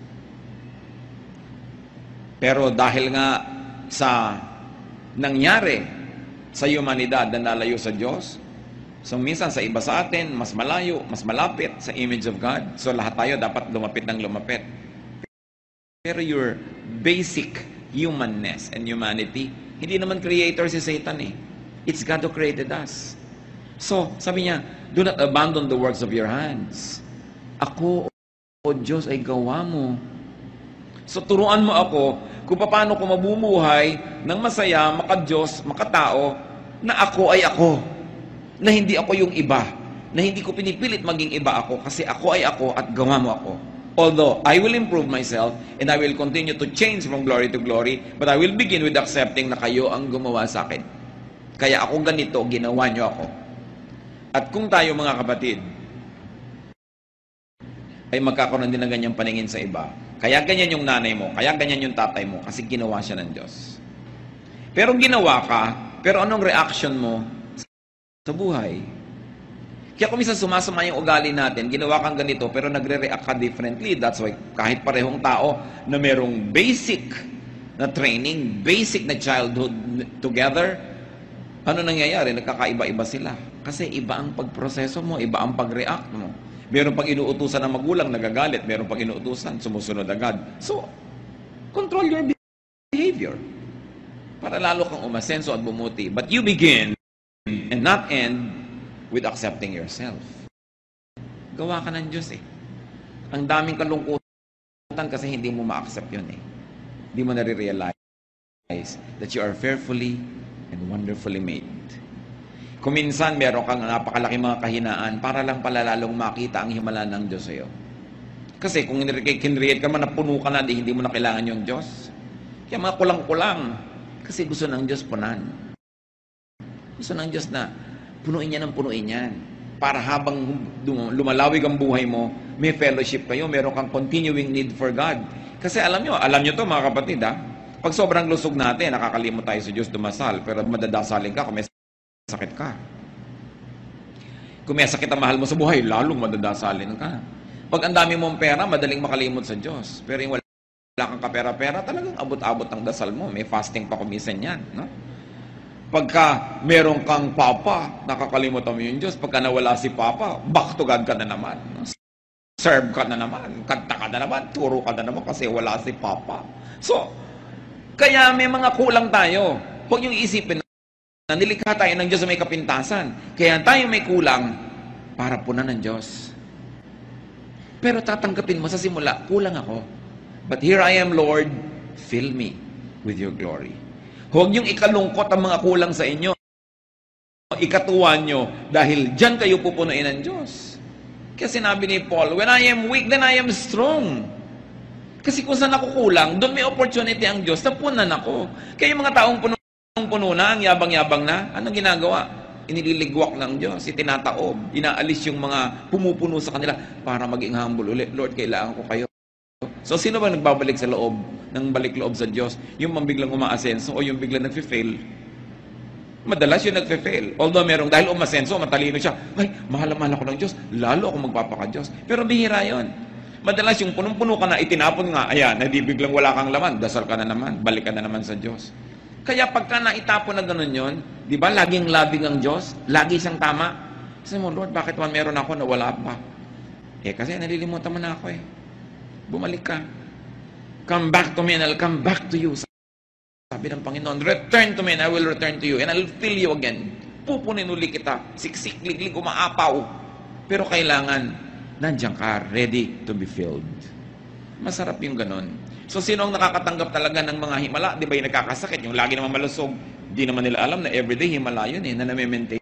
Pero dahil nga sa nangyari sa humanidad na nalayo sa Diyos, so minsan sa iba sa atin, mas malayo, mas malapit sa image of God. So lahat tayo dapat lumapit ng lumapit. Pero your basic humanness and humanity, hindi naman creator si Satan eh. It's God who created us. So, sabi niya, do not abandon the works of your hands. Ako, O Diyos, ay gawa mo. So, turuan mo ako kung paano ko mabumuhay ng masaya, maka-Diyos, maka-tao, na ako ay ako. Na hindi ako yung iba. Na hindi ko pinipilit maging iba ako kasi ako ay ako at gawa mo ako. Although, I will improve myself and I will continue to change from glory to glory, but I will begin with accepting na kayo ang gumawa sa akin. Kaya ako ganito, ginawa niyo ako. At kung tayo mga kapatid, ay magkakaroon din ng ganyang paningin sa iba. Kaya ganyan yung nanay mo, kaya ganyan yung tatay mo, kasi ginawa siya ng Diyos. Pero ginawa ka, pero anong reaction mo sa buhay? Kaya kung minsan sumasama yung ugali natin, ginawa kang ganito, pero nagre-react ka differently. That's why kahit parehong tao na merong basic na training, basic na childhood together, ano nangyayari? Nagkakaiba-iba sila. Kasi iba ang pagproseso mo, iba ang pag-react mo. Meron pang inuutusan ng magulang, nagagalit. Meron pang inuutusan, sumusunod agad. So, control your behavior. Para lalo kang umasenso at bumuti. But you begin and not end with accepting yourself. Gawa ka ng Diyos eh. Ang daming kalungkutan kasi hindi mo ma-accept yun eh. Hindi mo nare-realize that you are fearfully and wonderfully made. Kung minsan meron kang napakalaki mga kahinaan, para lang pala lalong makita ang himala ng Diyos sa'yo. Kasi kung kinreate ka man, napuno ka na, di, hindi mo na kailangan yung Diyos. Kaya mga kulang-kulang. Kasi gusto ng Diyos punan. Gusto ng Diyos na punuin niya ng punuin yan. Para habang lumalawig ang buhay mo, may fellowship kayo, meron kang continuing need for God. Kasi alam nyo, alam nyo to mga kapatid ha, pag sobrang lusog natin, nakakalimot tayo sa Diyos dumasal, pero madadasalin ka kung may sakit ka. Kung may sakit ang mahal mo sa buhay, lalong madadasalin ka. Pag ang dami mong pera, madaling makalimot sa Diyos. Pero yung wala kang kapera-pera, talagang abot-abot ang dasal mo. May fasting pa kumisan yan. No? Pagka meron kang papa, nakakalimutan mo yung Diyos. Pagka nawala si papa, back to God ka na naman. No? Serve ka na naman, kanta ka na naman, turo ka na naman kasi wala si papa. So, kaya may mga kulang tayo. Huwag yung isipin na nilikha tayo ng Diyos na may kapintasan. Kaya tayo may kulang para punan ng Diyos. Pero tatanggapin mo sa simula, kulang ako. But here I am, Lord, fill me with your glory. Huwag niyong ikalungkot ang mga kulang sa inyo. Ikatuwa nyo dahil dyan kayo pupunuin ng Diyos. Kaya sinabi ni Paul, when I am weak, then I am strong. Kasi kung saan ako kulang, doon may opportunity ang Diyos na punan ako. Kaya yung mga taong puno puno na, ang yabang-yabang na, anong ginagawa? Iniligwak ng Diyos, itinataob, inaalis yung mga pumupuno sa kanila para maging humble ulit. Lord, kailangan ko kayo. So, sino ba nagbabalik sa loob, ng balik loob sa Diyos? Yung mambiglang umaasenso o yung biglang nagfe-fail? Madalas yung nagfe-fail. Although merong, dahil umasenso, matalino siya, ay, mahal-mahal ako ng Diyos, lalo ako magpapaka-Diyos. Pero bihira yon. Madalas yung punong-puno ka na, itinapon nga, ayan, hindi biglang wala kang laman, dasal ka na naman, balik ka na naman sa Diyos. Kaya pagka naitapon na gano'n yun, di ba, laging loving ang Diyos, lagi siyang tama. Kasi mo, Lord, bakit man meron ako na wala pa? Eh, kasi nalilimutan mo na ako eh. Bumalik ka. Come back to me and I'll come back to you. Sabi ng Panginoon, return to me and I will return to you and I'll fill you again. Pupunin uli kita, siksik, liglig, umaapaw. Pero kailangan, nandiyan ka, ready to be filled. Masarap yung gano'n. So, sino ang nakakatanggap talaga ng mga himala? Di ba yung nagkakasakit? Yung lagi naman malusog. Di naman nila alam na everyday himala yun eh, na nami-maintain.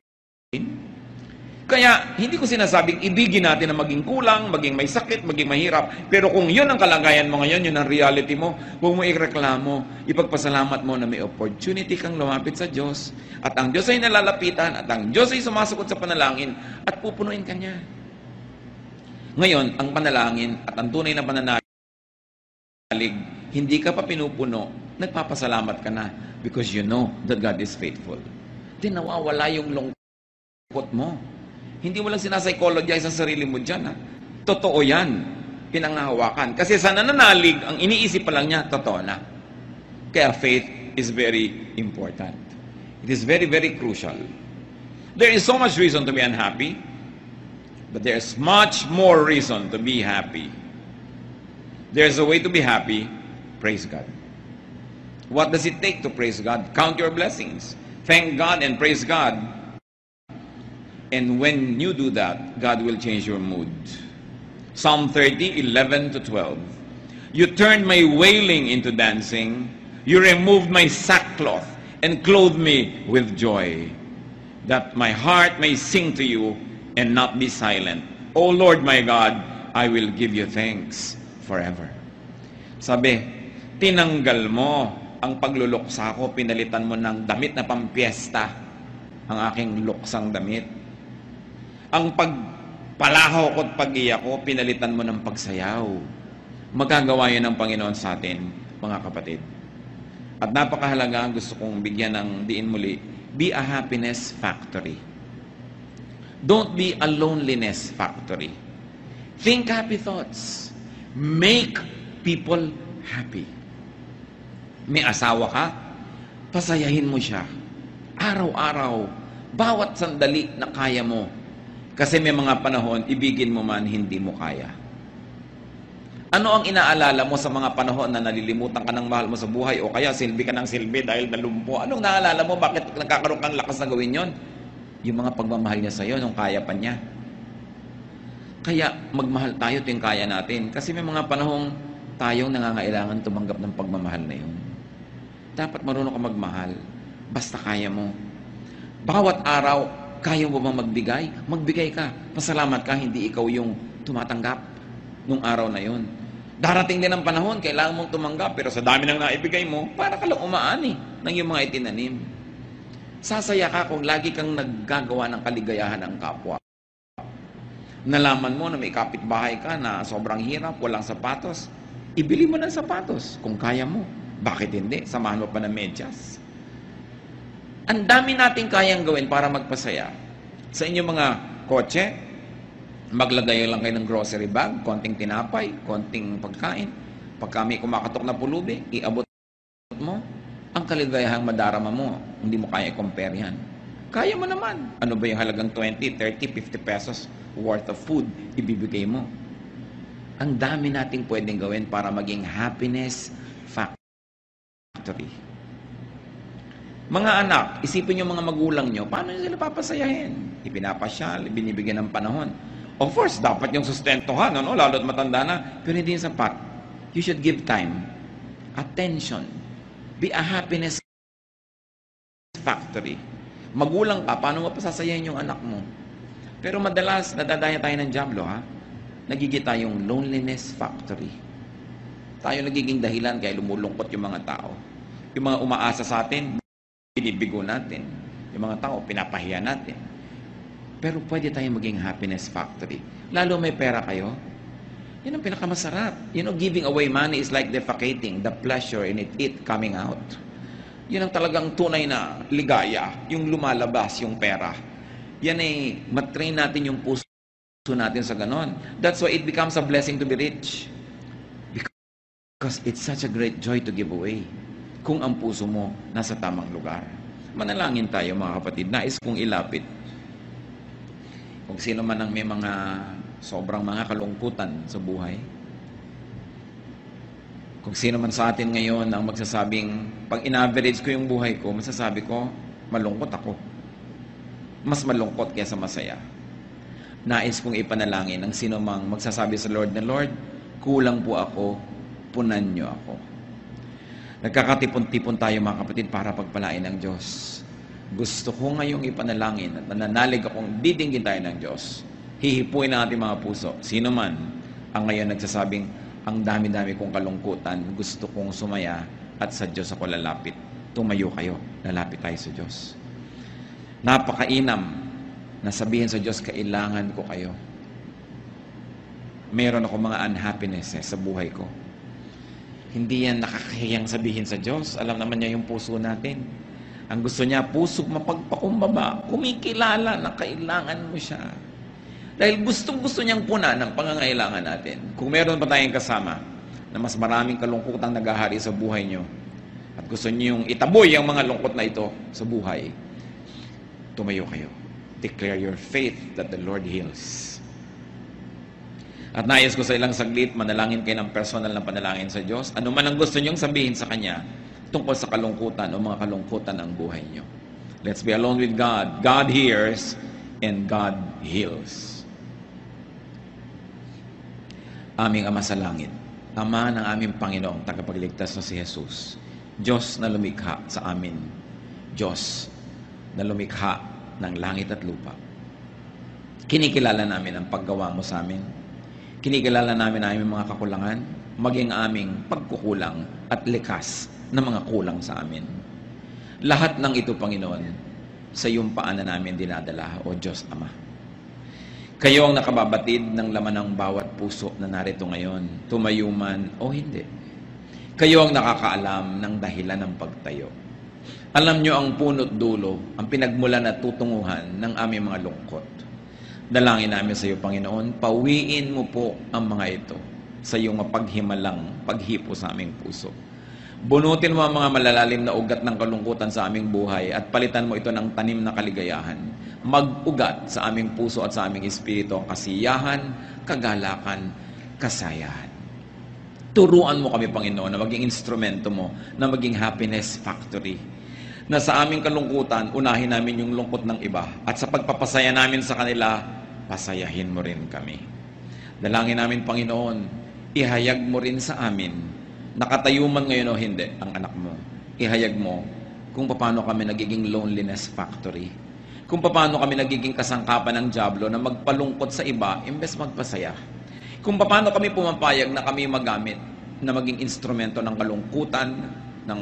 Kaya, hindi ko sinasabing ibigin natin na maging kulang, maging may sakit, maging mahirap. Pero kung yun ang kalagayan mo ngayon, yun ang reality mo, huwag mo ireklamo, ipagpasalamat mo na may opportunity kang lumapit sa Diyos. At ang Diyos ay nalalapitan, at ang Diyos ay sumasagot sa panalangin, at pupunuin ka niya. Ngayon, ang panalangin at ang tunay na pananalig hindi ka pa pinupuno, nagpapasalamat ka na because you know that God is faithful. Di nawawala yung lungkot mo. Hindi mo lang sinapsychologize sa sarili mo dyan. Ha? Totoo yan. Pinanghahawakan. Kasi sa nananalig, ang iniisip pa lang niya, totoo na. Kaya faith is very important. It is very, very crucial. There is so much reason to be unhappy, but there is much more reason to be happy. There is a way to be happy. Praise God. What does it take to praise God? Count your blessings. Thank God and praise God. And when you do that, God will change your mood. Psalm thirty, eleven to twelve. You turned my wailing into dancing. You removed my sackcloth and clothed me with joy, that my heart may sing to you and not be silent. O Lord my God, I will give you thanks forever. Sabi, tinanggal mo ang pagluluksa ko, pinalitan mo ng damit na pampiesta, ang aking luksang damit. Ang pagpalahaw ko at pag-iyak ko, pinalitan mo ng pagsayaw. Magagawa yun ng Panginoon sa atin, mga kapatid. At napakahalaga, gusto kong bigyan ng diin muli, be a happiness factory. Don't be a loneliness factory. Think happy thoughts. Make people happy. May asawa ka, pasayahin mo siya. Araw-araw, bawat sandali na kaya mo. Kasi may mga panahon, ibigin mo man, hindi mo kaya. Ano ang inaalala mo sa mga panahon na nalilimutan ka ng mahal mo sa buhay o kaya silbi ka ng silbi dahil nalumpo? Anong naalala mo? Bakit nagkakaroon kang lakas na gawin yon? Yung mga pagmamahal niya sa'yo, nung kaya pa niya. Kaya magmahal tayo tuwing kaya natin. Kasi may mga panahong tayong nangangailangan tumanggap ng pagmamahal na yun. Dapat marunong ka magmahal. Basta kaya mo. Bawat araw, kaya mo bang magbigay? Magbigay ka. Pasalamat ka, hindi ikaw yung tumatanggap nung araw na yun. Darating din ang panahon, kailangan mong tumanggap, pero sa dami nang naibigay mo, para ka lang umaani ng iyong mga itinanim. Sasaya ka kung lagi kang naggagawa ng kaligayahan ng kapwa. Nalaman mo na may kapitbahay ka na sobrang hirap, walang sapatos, ibili mo ng sapatos kung kaya mo. Bakit hindi? Samahan mo pa ng medyas. Ang dami nating kayang gawin para magpasaya. Sa inyong mga kotse, maglagay lang kayo ng grocery bag, konting tinapay, konting pagkain. Pag kami kumakatok na pulubi, iabot mo, ang kaligayahang madarama mo, hindi mo kaya i-compare yan. Kaya mo naman. Ano ba yung halagang twenty, thirty, fifty pesos worth of food ibibigay mo? Ang dami nating pwedeng gawin para maging happiness factory. Mga anak, isipin nyo mga magulang nyo, paano nyo sila papasayahin? Ipinapasyal, binibigyan ng panahon. Of course, dapat yung sustentuhan, ano? Lalo't matanda na, pero hindi yung sapat. You should give time, attention, be a happiness factory. Magulang ka, paano mo pasasayahin yung anak mo? Pero madalas, nadadaya tayo ng diablo, ha? Nagiging tayong loneliness factory. Tayo nagiging dahilan kaya lumulungkot yung mga tao. Yung mga umaasa sa atin, binibigo natin. Yung mga tao, pinapahiya natin. Pero pwede tayong maging happiness factory. Lalo may pera kayo, yun ang pinakamasarap. You know, giving away money is like defecating, the pleasure in it, it coming out. Yun ang talagang tunay na ligaya, yung lumalabas, yung pera. Yan ay matrain natin yung puso natin sa ganon. That's why it becomes a blessing to be rich. Because it's such a great joy to give away. Kung ang puso mo nasa tamang lugar. Manalangin tayo mga kapatid. Nais kong ilapit. Kung sino man ang may mga sobrang mga kalungkutan sa buhay. Kung sino man sa atin ngayon ang magsasabing, pag in-average ko yung buhay ko, masasabi ko, malungkot ako. Mas malungkot kaysa masaya. Nais kong ipanalangin ang sino mang magsasabi sa Lord na, Lord, kulang po ako, punan niyo ako. Nagkakatipon-tipon tayo mga kapatid para pagpalain ng Diyos. Gusto ko ngayong ipanalangin at nananalig akong didinggin tayo ng Diyos. Hihipuin ang ating mga puso. Sino man ang ngayon nagsasabing, ang dami-dami kong kalungkutan, gusto kong sumaya at sa Diyos ako lalapit. Tumayo kayo, lalapit tayo sa Diyos. Napakainam na sabihin sa Diyos, kailangan ko kayo. Meron ako mga unhappiness eh, sa buhay ko. Hindi yan nakakahiyang sabihin sa Diyos. Alam naman niya yung puso natin. Ang gusto niya, puso mapagpakumbaba, kumikilala na kailangan mo siya. Dahil gustong-gusto niyang punan ng pangangailangan natin. Kung meron pa tayong kasama na mas maraming kalungkutang naghahari sa buhay niyo, at gusto niyo yung itaboy ang mga lungkot na ito sa buhay, tumayo kayo. Declare your faith that the Lord heals. At nais ko sa ilang saglit, manalangin kayo ng personal na panalangin sa Diyos. Ano man ang gusto niyong sabihin sa Kanya tungkol sa kalungkutan o mga kalungkutan ng buhay niyo. Let's be alone with God. God hears and God heals. Aming Ama sa langit, Ama ng aming Panginoong tagapagligtas na si Jesus, Diyos na lumikha sa amin, Diyos na lumikha ng langit at lupa. Kinikilala namin ang paggawa mo sa amin. Kinikilala namin ang aming mga kakulangan, maging aming pagkukulang at likas na mga kulang sa amin. Lahat ng ito, Panginoon, sa iyong paanan namin dinadala, O Diyos Ama. Kayo ang nakababatid ng laman ng bawat puso na narito ngayon, tumayo man o hindi. Kayo ang nakakaalam ng dahilan ng pagtayo. Alam nyo ang punot dulo, ang pinagmulan at tutunguhan ng aming mga lungkot. Dalangin namin sa iyo, Panginoon, pawiin mo po ang mga ito sa iyong mapaghimalang paghipo sa aming puso. Bunutin mo ang mga malalalim na ugat ng kalungkutan sa aming buhay at palitan mo ito ng tanim na kaligayahan. Mag-ugat sa aming puso at sa aming espiritu ang kasiyahan, kagalakan, kasayahan. Turuan mo kami, Panginoon, na maging instrumento mo, na maging happiness factory. Na sa aming kalungkutan, unahin namin yung lungkot ng iba. At sa pagpapasaya namin sa kanila, pasayahin mo rin kami. Dalangin namin, Panginoon, ihayag mo rin sa amin, nakatayo man ngayon o hindi, ang anak mo. Ihayag mo kung paano kami nagiging loneliness factory. Kung paano kami nagiging kasangkapan ng dyablo na magpalungkot sa iba, imbes magpasaya. Kung paano kami pumapayag na kami magamit na maging instrumento ng kalungkutan, ng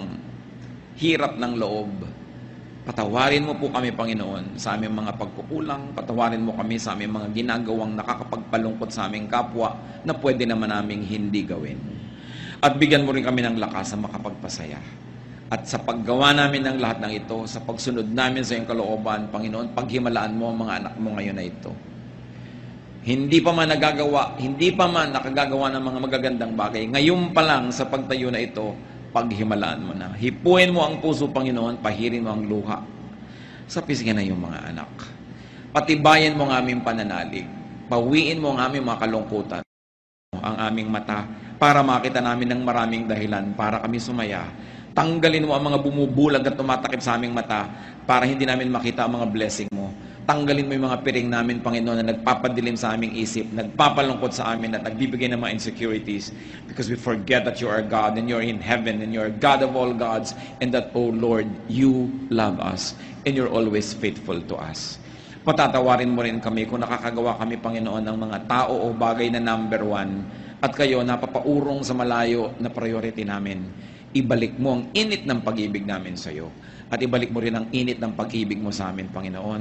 hirap ng loob. Patawarin mo po kami, Panginoon, sa aming mga pagkukulang. Patawarin mo kami sa aming mga ginagawang nakakapagpalungkot sa aming kapwa na pwede naman naming hindi gawin. At bigyan mo rin kami ng lakas na makapagpasaya. At sa paggawa namin ng lahat ng ito, sa pagsunod namin sa iyong kalooban, Panginoon, paghimalaan mo ang mga anak mo ngayon na ito. Hindi pa man nagagawa, hindi pa man nakagagawa ng mga magagandang bagay. Ngayon pa lang sa pagtayo na ito, paghimalaan mo na. Hipuin mo ang puso, Panginoon, pahirin mo ang luha sa pisngi ng iyong mga anak. Patibayan mo ang aming pananalig. Pawiin mo ang aming mga kalungkutan, ang aming mata, para makita namin ng maraming dahilan para kami sumaya. Tanggalin mo ang mga bumubulag at tumatakip sa aming mata para hindi namin makita ang mga blessing mo. Tanggalin mo yung mga piring namin, Panginoon, na nagpapadilim sa aming isip, nagpapalungkot sa amin at nagbibigay ng mga insecurities because we forget that you are God and you're in heaven and you're God of all gods and that, oh Lord, you love us and you're always faithful to us. Patatawarin mo rin kami kung nakakagawa kami, Panginoon, ng mga tao o bagay na number one at kayo napapaurong sa malayo na priority namin. Ibalik mo ang init ng pag-ibig namin sa iyo. At ibalik mo rin ang init ng pag-ibig mo sa amin, Panginoon.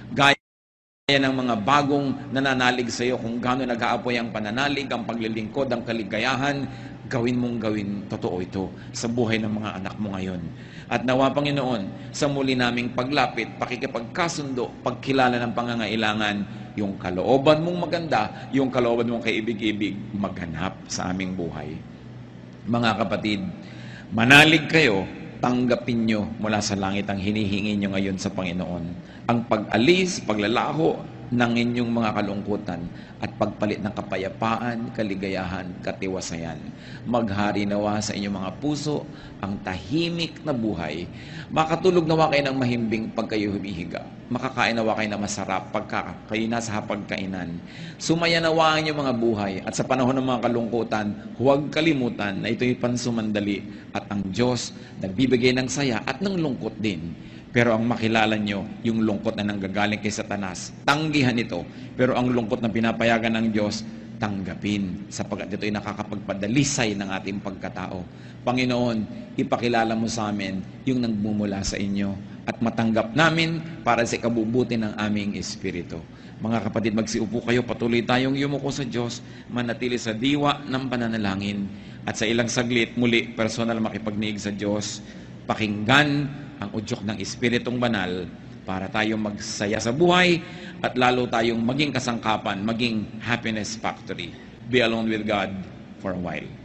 Gaya ng mga bagong nananalig sa iyo, kung gaano nag-aapoy ang pananalig, ang paglilingkod, ang kaligayahan, gawin mong gawin totoo ito sa buhay ng mga anak mo ngayon. At nawa, Panginoon, sa muli naming paglapit, pakikipagkasundo, pagkilala ng pangangailangan, yung kalooban mong maganda, yung kalooban mong kaibig-ibig, maghanap sa aming buhay. Mga kapatid, manalig kayo, tanggapin nyo mula sa langit ang hinihingi nyo ngayon sa Panginoon. Ang pag-alis, paglalaho ng inyong mga kalungkutan at pagpalit ng kapayapaan, kaligayahan, katiwasayan. Maghari nawa sa inyong mga puso ang tahimik na buhay. Makatulog nawa kayo ng mahimbing pag kayo humihiga. Makakain nawa kayo na masarap pagka kayo nasa hapagkainan. Sumaya nawa ang inyong mga buhay at sa panahon ng mga kalungkutan, huwag kalimutan na ito'y pansumandali at ang Diyos nagbibigay ng saya at ng lungkot din. Pero ang makilala nyo, yung lungkot na nanggagaling kay Satanas, tanggihan ito. Pero ang lungkot na pinapayagan ng Diyos, tanggapin, sapagkat ito'y nakakapagpadalisay ng ating pagkatao. Panginoon, ipakilala mo sa amin yung nagmumula sa inyo. at matanggap namin para sa ikabubuti ng aming espiritu. Mga kapatid, magsiupo kayo, patuloy tayong yumuko sa Diyos, manatili sa diwa ng pananalangin, at sa ilang saglit, muli, personal makipagniig sa Diyos, pakinggan ang udyok ng Espiritong Banal para tayong magsaya sa buhay at lalo tayong maging kasangkapan, maging happiness factory. Be alone with God for a while.